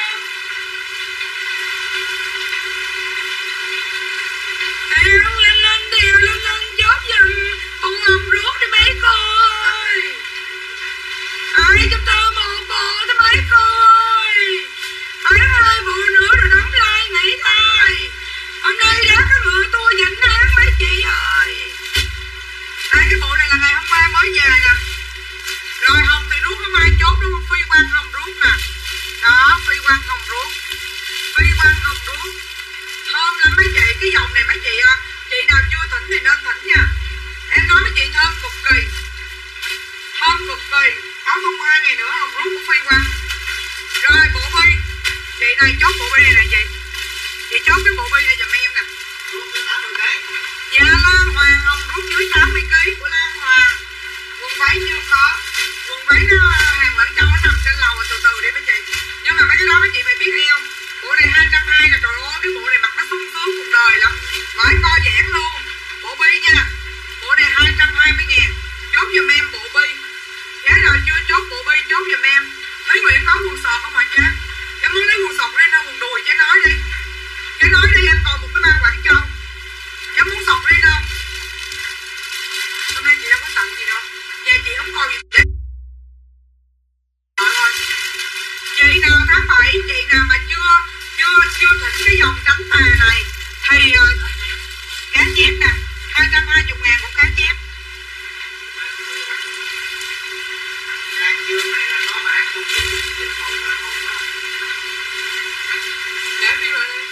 Điều lên chốt giùm con ông rút đi mấy coi. Ai giúp tao một bộ cho mấy coi. Mấy 2 bộ nữa rồi đóng like nghỉ thôi. Hôm nay đã có ngựa tua dành án mấy chị ơi. Đây cái bộ này là ngày hôm qua mới về nè. Rồi Hồng thì rút hôm nay chốt đúng không? Phi Quang Hồng rút nè. Đó, Phi Quang Hồng rút. Phi Quang Hồng rút. Thơm lắm mấy chị, cái dòng này mấy chị ơi. Chị nào chưa thỉnh thì nên thỉnh nha. Em nói với chị thơm cực kỳ. Thơm cực kỳ. Áo không 2 ngày nữa Hồng rút của Phi Quang. Rồi bộ bi. Chị này chốt bộ bi này nè chị. Chị chốt cái bộ bi này giùm em nè. Dạ Lan Hoàng Hồng rút dưới 80kg của Lan Hoàng. Quần váy chưa có. Quần váy nó hàng lẫn trong nó nằm trên lầu từ từ đi mấy chị. Nhưng mà mấy cái đó mấy chị phải biết eo. Bộ này 220 là trời ơi, cái bộ này mặc nó sung sướng cuộc đời lắm. Phải co giãn luôn. Bộ bi nha. Bộ này 220.000. Chốt giùm em bộ bi. Giá nào chưa chốt bộ bi chốt giùm em. Thúy Nguyễn có quần sọt không hả cha? Em muốn lấy quần sọt lên hay quần đùi cha nói đi. Cha nói đi em còn một cái bao Quảng Châu. Em muốn sọt lên không? Hôm nay chị đâu có tặng gì đâu. Nhà chị không còn gì hết. Chị nào tháng 7, chị nào mà chưa thỉnh cái dòng trắng tà này thì cá chép nè, 220.000 một cá chép. Đang dương này là có bạn cùng dịch vụ là không đó. Để biết rồi đây.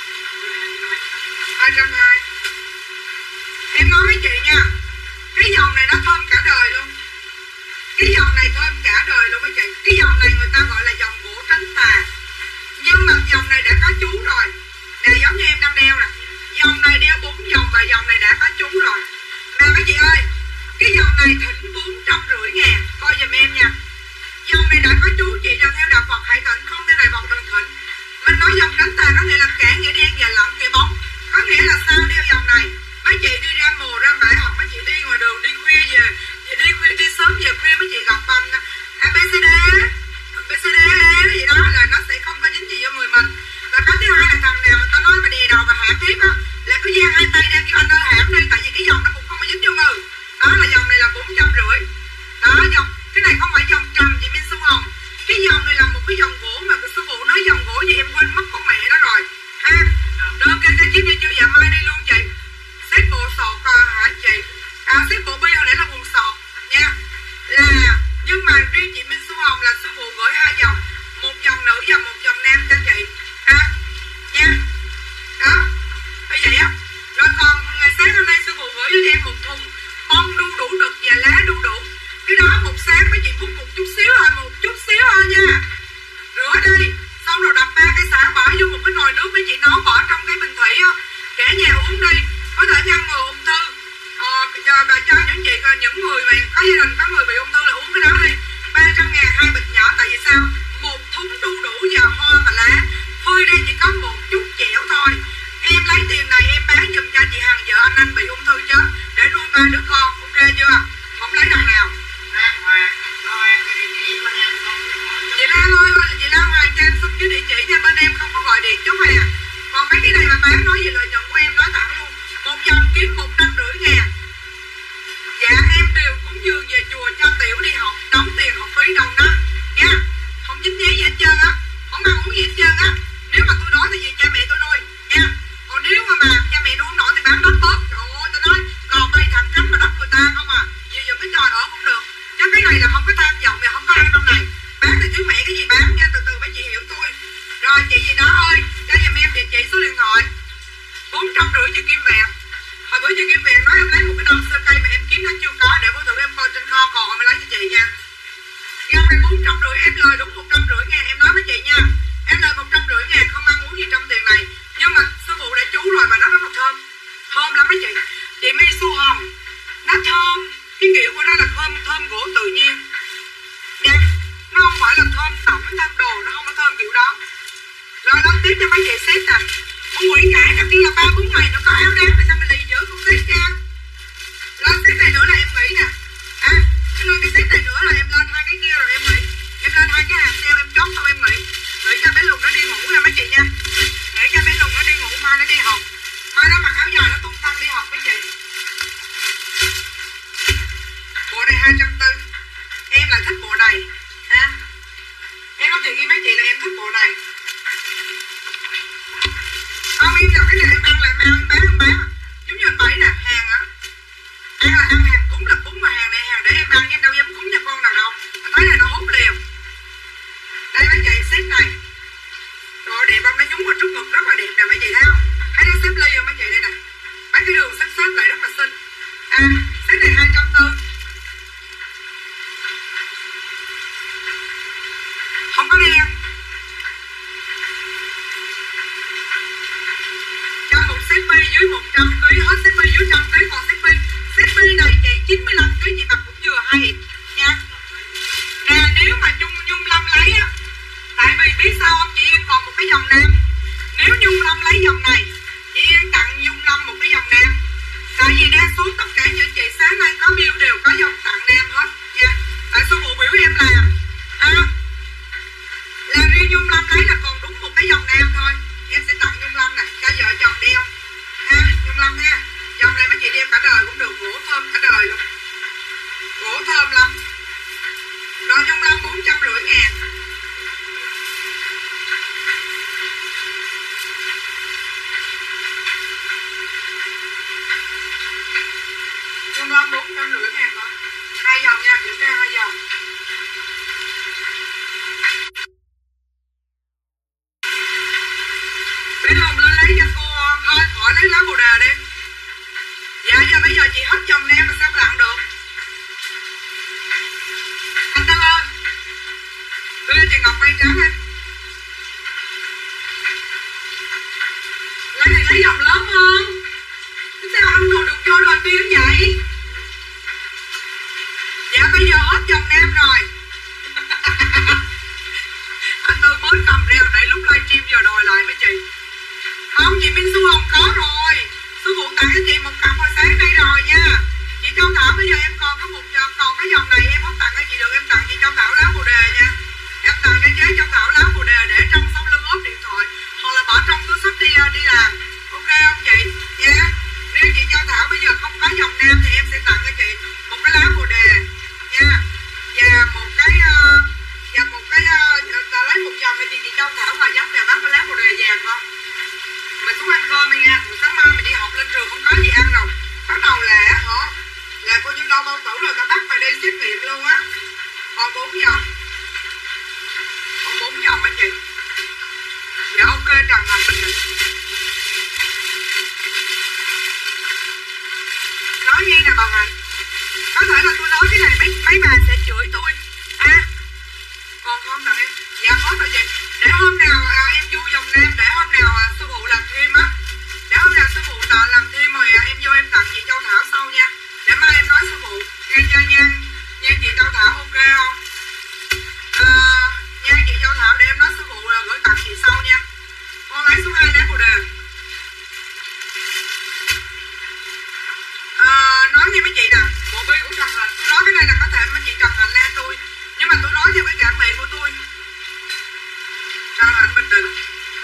220. Em nói với chị nha, cái dòng này nó thơm cả đời luôn. Cái dòng này thơm cả đời luôn mấy chị. Cái dòng này người ta gọi là dòng gỗ trắng tà. Nhưng mà dòng này đã có chú rồi. Nè giống như em đang đeo nè. Dòng này đeo 4 dòng và dòng này đã có chú rồi. Nè mấy chị ơi, cái dòng này thỉnh 450.000. Coi giùm em nha. Dòng này đã có chú, chị nào theo đạo Phật hãy thỉnh, không theo đạo Phật đừng thỉnh. Mình nói dòng trắng tà có nghĩa là cả nghĩa đen và lẫn nghĩa bóng. Có nghĩa là sao đeo dòng này. Mấy chị đi ra mồ ra bãi học, mấy chị đi ngoài đường đi khuya về, đi sớm về khuya mấy chị gặp bầm ABCD gì đó là nó sẽ không có dính gì vô người mình. Và cái thứ hai là thằng nào mà tao nói mà đè đầu và hãm tiếp á là cứ giang hai tay ra kêu anh ơi hãm đi, tại vì cái dòng nó cũng không có dính vô người. Đó là dòng này là 450. Đó dòng cái này không phải dòng trầm chị Minh Xuân Hồng. Cái dòng này là một cái dòng gỗ mà sư phụ nói dòng gỗ gì em quên mất con mẹ nó rồi ha. Đơn kênh cái chiếc như chưa dạ mai đi luôn chị. Xếp bộ sọt hả chị? Xếp bộ bi hồi nãy là quần sọt nha. Là nhưng mà riêng chị Minh Xuân Hồng là sư phụ gửi 2 dòng, một dòng nữ và một dòng nam cho chị nha. Đó như vậy á. Rồi còn ngày sáng hôm nay sư phụ gửi cho em một thùng bông đu đủ đực và lá đu đủ. Cái đó một sáng mấy chị múc một chút xíu thôi nha. Rửa đi xong rồi đập 3 cái xả bỏ vô một cái nồi nước mấy chị nấu bỏ trong cái bình thủy á. Cả nhà uống đi, có thể ngăn ngừa ung thư. Và cho những chị những người mà có gia đình có người bị ung thư là uống cái đó đi. 300.000 2 bịch nhỏ. Tại vì sao? Một thúng đu đủ và hoa và lá. Phơi đây chỉ có một chút chẻo thôi. Em lấy tiền này em bán giùm cho chị Hằng vợ anh bị ung thư chết để nuôi 3 đứa con. Ok chưa? Không lấy đồng nào. Lan Hoàng cho em cái địa chỉ bên em không. Chị Lan ơi, chị Lan Hoàng cho em xin cái địa chỉ nha, bên em không có gọi điện chút hè. Còn mấy cái này mà bán nói về lợi nhuận của em nói thẳng luôn. Một dòng kiếm 150.000. Dạ em đều cúng dường về chùa cho Tiểu đi học, đóng tiền học phí đồng đó nha. Không dính giấy gì hết trơn á, không ăn uống gì hết trơn á. Nếu mà tôi đói thì gì cha mẹ tôi nuôi nha. Còn nếu mà cha mẹ nuôi không nổi thì bán đất bớt. Trời ơi tôi nói còn đây thẳng thắn mà đất người ta không à. Vì dùng cái trò ở cũng được. Chứ cái này là không có tham vọng và không có ăn trong này. Bán thì chứ mẹ cái gì bán nha, từ từ mấy chị hiểu tôi. Rồi chị gì đó ơi, cho giùm em địa chỉ số điện thoại 450 chị Kim Vẹn. Hồi bữa chị Kim Vẹn nói em lấy một cái đồng sơ cây mà em kiếm nó chưa có để bữa thử em coi trên kho còn em lấy cho chị nha. Găng này 450 em lời đúng 150.000 em nói với chị nha. Em lời 150.000 không ăn uống gì trong tiền này. Nhưng mà sư phụ đã chú rồi mà nó rất là thơm. Thơm lắm mấy chị. Chị My Su Hồng nó thơm. Cái kiểu của nó là thơm gỗ tự nhiên nha. Nó không phải là thơm tẩm thơm đồ, nó không có thơm kiểu đó. tiếp cho mấy chị xếp nè. Con quỷ cả gặp như là 3-4 ngày nó có áo đá mà sao mình lì dữ không xếp ra. Lên xếp này nữa là em nghỉ nè. Lên cái xếp này nữa là em lên 2 cái kia rồi em nghỉ. Em lên 2 cái hàng sale em chốt xong em nghỉ. Nghỉ cho bé Lùng nó đi ngủ nha mấy chị nha. Nghỉ cho bé Lùng nó đi ngủ, mai nó đi học. Mai nó mặc áo dài nó tung tăng đi học mấy chị. Bộ này 240. Em là thích bộ này ha. Em nói thiệt với mấy chị là em thích bộ này. Không em làm cái này em ăn là em bán. Giống như anh Bảy nè, hàng á. Ăn là ăn hàng cúng là cúng, mà hàng này hàng để em ăn, em đâu dám cúng cho con nào đâu. Anh thấy này nó hốt liền. Đây mấy chị xếp này. Rồi đẹp không, nó nhúng vào trước ngực rất là đẹp nè mấy chị thấy không? Thấy nó xếp ly không mấy chị đây nè. Mấy cái đường xếp lại rất là xinh. Xếp này 240. Không có đen. Cho một xếp bi dưới 100kg, hết xếp bi dưới 100kg, còn xếp bi này chị 95kg chị mặc cũng vừa hay nha. Nè nếu mà Nhung Lâm lấy á, tại vì biết sao không, chị Yên còn một cái dòng nam. Nếu Nhung Lâm lấy dòng này, chị Yên tặng Nhung Lâm một cái dòng nam. Tại vì đa số tất cả những chị sáng nay có bill đều có dòng tặng nam hết nha. Tại số bộ biểu em làm riêng Nhung Lâm lấy là còn đúng một cái dòng nam thôi. Em sẽ tặng Nhung Lâm này cho vợ chồng đeo ha, Nhung Lâm ha. Dòng này mấy chị đeo cả đời cũng được, gỗ thơm cả đời luôn, gỗ thơm lắm. Rồi Nhung Lâm 450.000. Nhung Lâm 450.000 thôi. 2 dòng nha, kiểm tra 2 dòng. Bé Hồng lên lấy cho cô thôi, khỏi lấy lá bồ đề đi. Dạ giờ bây giờ chị hết chồng em mà sao lặn được. Anh Tân ơi, đưa chị Ngọc quay trắng ha. Lấy này lấy dòng lớn hơn. Sao ăn đồ được vô đầu tiên vậy? Dạ bây giờ hết chồng em rồi. Anh Tư mới cầm reo để lúc livestream giờ đòi lại với chị. Không, chị Minh Xu Hồng có rồi. Sư phụ tặng cho chị một cặp hồi sáng nay rồi nha. Chị Châu Thảo bây giờ em còn có còn cái dòng này em không tặng cho chị được, em tặng chị Châu Thảo lá bồ đề nha. Em tặng cho chế Châu Thảo lá bồ đề để trong sau lưng ốp điện thoại hoặc là bỏ trong túi xách đi làm. Ok không chị nha. Nếu chị Châu Thảo bây giờ không có dòng nam thì em sẽ tặng cho chị một cái lá bồ đề nha. Và một cái ta lấy một dòng để chị Châu Thảo và dắt vào bắt cái lá bồ đề vàng không. Mình xuống ăn cơm đi nha, một sáng mai mình đi học lên trường không có gì ăn đâu. Bắt đầu là coi như đo bao tử rồi ta bắt mày đi xét nghiệm luôn á. Còn 4 dòng. Còn 4 dòng anh chị. Dạ ok Trần Thành Bình Định. Nói nghe nè bà Hạnh. Có thể là tôi nói cái này mấy bà sẽ chửi tôi. Còn không nào em. Dạ hết rồi chị. Để hôm nào em vô dòng nam, để hôm nào sư phụ làm thêm á. Để hôm nào sư phụ làm thêm rồi em vô em tặng chị Châu Thảo sau nha. Để mai em nói sư phụ. Nha chị Châu Thảo ok không? Nha chị Châu Thảo để em nói sư phụ là gửi tặng chị sau nha. Con lấy số 2 lá bồ đề. Nói với mấy chị nè, bộ bi của Trần Hạnh. Tôi nói cái này là có thể mấy chị Trần Hạnh la tôi. Nhưng mà tôi nói theo cái cảm miệng của tôi. Trần Hạnh Bình Định.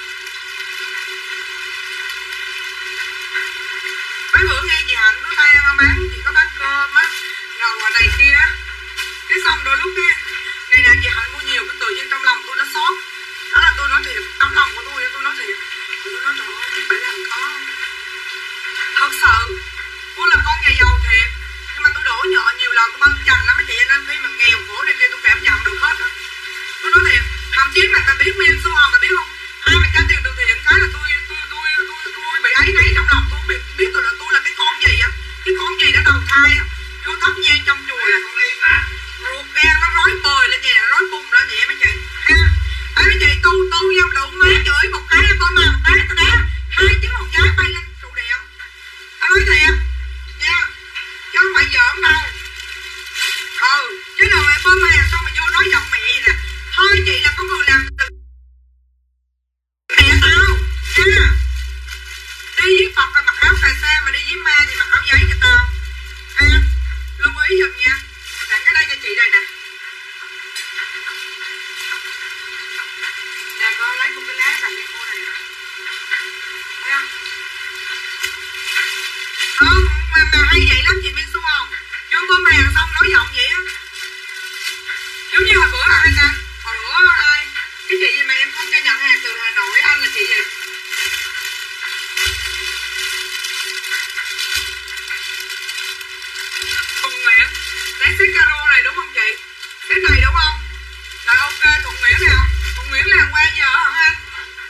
Mấy bữa nghe chị Hạnh có tay bán, chị có bán cơm á, ngầu ở này kia. Cái xong đôi lúc kia, này nè chị Hạnh mua nhiều cái tự nhiên trong lòng tôi nó xót. Đó là tôi nói thiệt, tấm lòng của tôi nói thiệt. Tôi nói trời ơi, chắc phải làm có không? Thật sự, tôi là con nhà giàu thiệt. Nhưng mà tôi đổ nhỏ nhiều lần, tôi băng chành lắm mấy chị, nên khi mà nghèo khổ này kia tôi cảm nhận được hết á. Tôi nói thiệt, thậm chí mà ta biết Minh Xu Hồng mà biết không? Ai mà cho tiền từ thiện cái là tôi bị ấy nấy trong lòng, tôi biết tôi là cái con gì á, cái con gì đã đầu thai á, vô thắp nhang trong chùa là ruột gan nó rối bời lên vậy, rối bùng lên vậy mấy chị ha. Ấy mấy chị tu dâm đậu má chửi một cái tôi mà một cái tôi đá 2 trứng hồng giấy bay lên trụ điện. Tao nói thiệt nha, chứ không phải giỡn đâu. Chứ đâu mà bơm hàng xong mà vô nói giọng mẹ nè. Thôi chị là có người làm từ mẹ ta mà đi với ma thì mặc áo giấy cho tao. Ha, lưu ý giùm nha. Tặng cái đây cho chị đây nè. Nè con lấy một cái lá tặng cho cô này. Thấy không? Không, mà hay vậy lắm chị Miên Xuân không? Vô bơm hàng xong nói giọng vậy á. Giống như hồi bữa ai ta? Hồi bữa ai? Cái chị gì mà em không cho nhận hàng từ Hà Nội, anh là chị gì? Thuận Nguyễn. Lấy xếp caro này đúng không chị? Xếp này đúng không? Rồi ok, Thuận Nguyễn nào? Thuận Nguyễn làm qua giờ hả anh?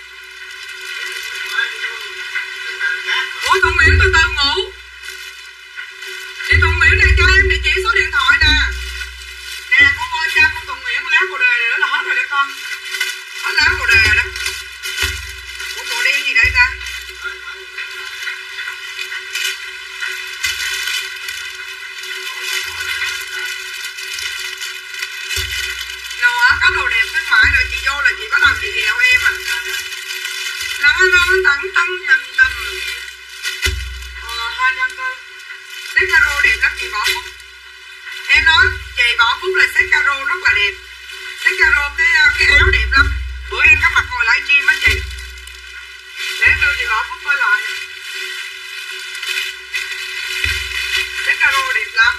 Ủa Thuận Nguyễn từ từ ngủ. Chị Thuận Nguyễn này cho em địa chỉ số điện thoại nè. Nè cô ơi cho cô Thuận Nguyễn lá bồ đề rồi đó là hết rồi đó con. Hết lá bồ đề rồi đó. Ủa bồ đen gì đây ta? Nữa có đồ đẹp khuyến mãi rồi chị vô là chị bắt đầu chị ghẹo em à. Nó tặng tặng tầm tầm 240. Set caro đẹp lắm chị Võ Phúc. Em nói chị Võ Phúc là set caro rất là đẹp. Set caro cái áo đẹp lắm. Bữa em có mặc ngồi livestream á chị. Để em đưa chị Võ Phúc coi lại. Set caro đẹp lắm.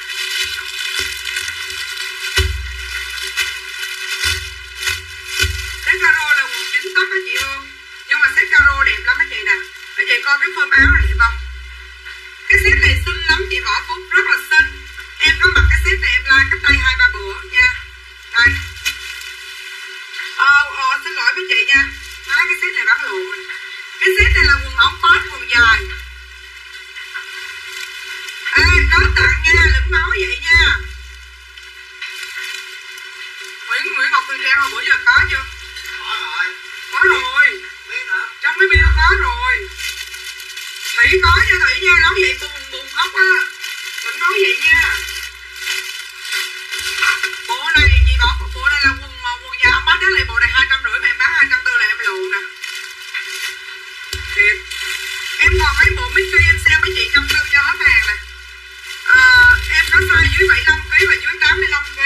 Set caro là quần chính tóc á chị Hương. Nhưng mà set caro đẹp lắm á chị nè. Để chị coi cái phơm áo này đẹp không? Cái set này xinh lắm chị Võ Phúc, rất là xinh. Em có mặc cái set này em like cách đây 2-3 bữa nha. Đây. Xin lỗi với chị nha. Nói cái set này bán lụa mình. Cái set này là quần ống post, quần dài. Ê, có tặng nha, đừng nói vậy nha. Nguyễn Ngọc Thùy Trang hồi bữa giờ có chưa? Có rồi. Có rồi. Biết hả? Trong cái video có rồi. Thủy có nha Thủy nha, nói vậy buồn khóc á. Đừng nói vậy nha. Bộ này chị bỏ bộ này là quần dài ông bán lại bộ này 250 mà em bán 240 là em lộn nè. Thiệt. Em còn mấy bộ mystery em xem với chị 140 cho hết hàng nè. Em có size dưới 75kg và dưới 85kg.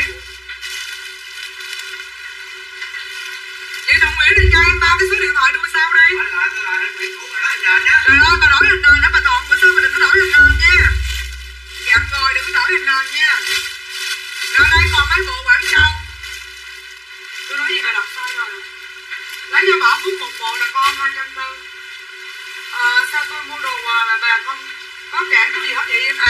Chị Đồng Nguyễn đi cho em ba cái số điện thoại đuôi sau đi. Trời ơi, bà đổi hình nền đó bà Toàn, bữa sau bà đừng có đổi hình nền nha. Dặn rồi, đừng có đổi hình nền nha. Rồi đây còn mấy bộ Quảng Châu. Tôi nói gì bà đọc sai rồi. Lấy cho Bảo Phúc một bộ là con 240. Sao tôi mua đồ quà mà bà không có cản tôi gì hết vậy em?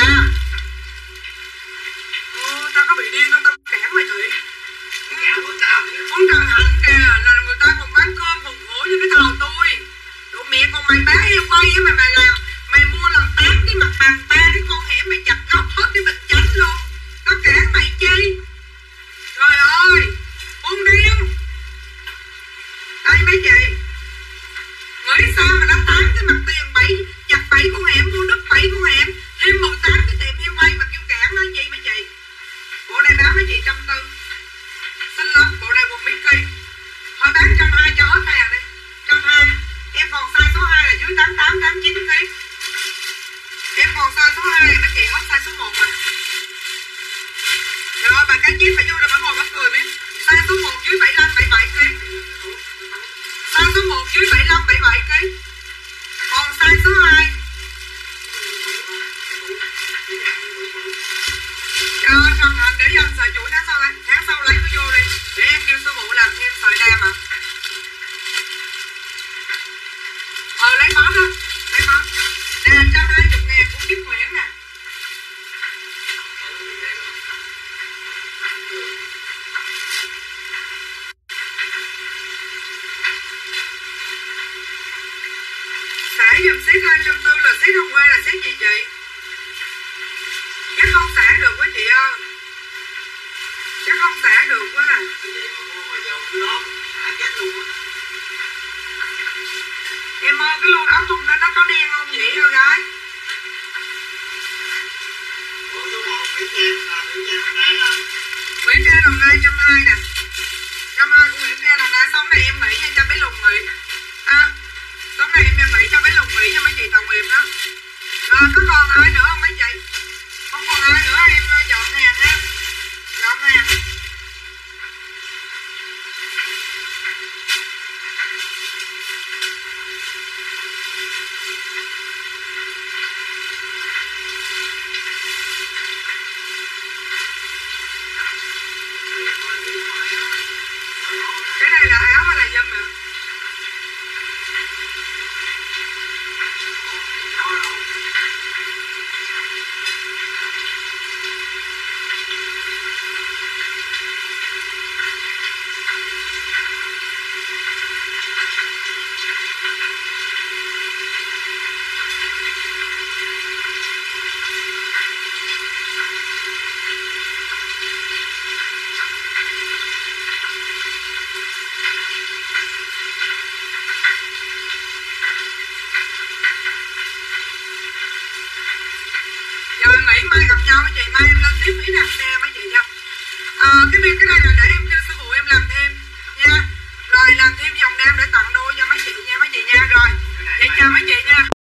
Tao có bị điên đâu, tao cản mày Thủy. Con Trần Hạnh kìa, là người ta còn bán cơm còn khổ với cái thầu tôi. Tụi mẹ còn mày bán heo quay á mày làm. Mày mua lần 8 cái mặt bằng 3 cái con hẻm mày chặt gốc hết cái bịch chánh luôn. Tao cản mày chi? Trời ơi, con điên. Đây mấy chị. Nghĩ sao mà nó 8 cái mặt tiền chặt 7 con hẻm, mua đất 7 con hẻm, thêm 18 cái tiệm heo quay mà kêu cản nó gì mấy chị? Bộ này bán mấy chị 140. Xinh lắm, bộ này quần Mickey. Thôi bán 120 cho hết hàng đi. 120. Em còn size số 2 là dưới 88, 89kg. Em còn size số 2 là mấy chị hết size số 1 rồi. Rồi bà cá chép bà vô rồi bà ngồi bắt cười biết. Size số 1 dưới 75, 77kg. Size số 1 dưới 75, 77kg. Còn size số 2 cho Trần Hạnh để dành sợi chuỗi tháng sau lấy tôi vô đi để em kêu sư phụ làm thêm sợi nam à. Lấy bó đó, lấy bó nè 120.000 của Kiếp Nguyễn nè. Xả dùm xếp 240 là xếp hôm qua là xếp gì chị? Chắc không xả được quá chị ơi. Chắc không xả được quá à. Em ơi cái lô áo thun đó nó có đen không vậy hả gái? Nguyễn Trang Đồng Nai 120 nè. 120 của Nguyễn Trang Đồng Nai. Sống này em nghĩ nha cho bé Lùng Mỹ. Sống này em nghĩ cho bé Lùng Mỹ cho mấy chị Thảo Nguyệt đó. Có còn ai nữa không mấy chị? Không còn ai nữa em dọn hàng ha. Dọn hàng. Cái này là áo hay là dâm ạ? Giờ em nghĩ mai gặp nhau mấy chị, mai em lên tiếp phí đặt xe mấy chị nha. Cái này là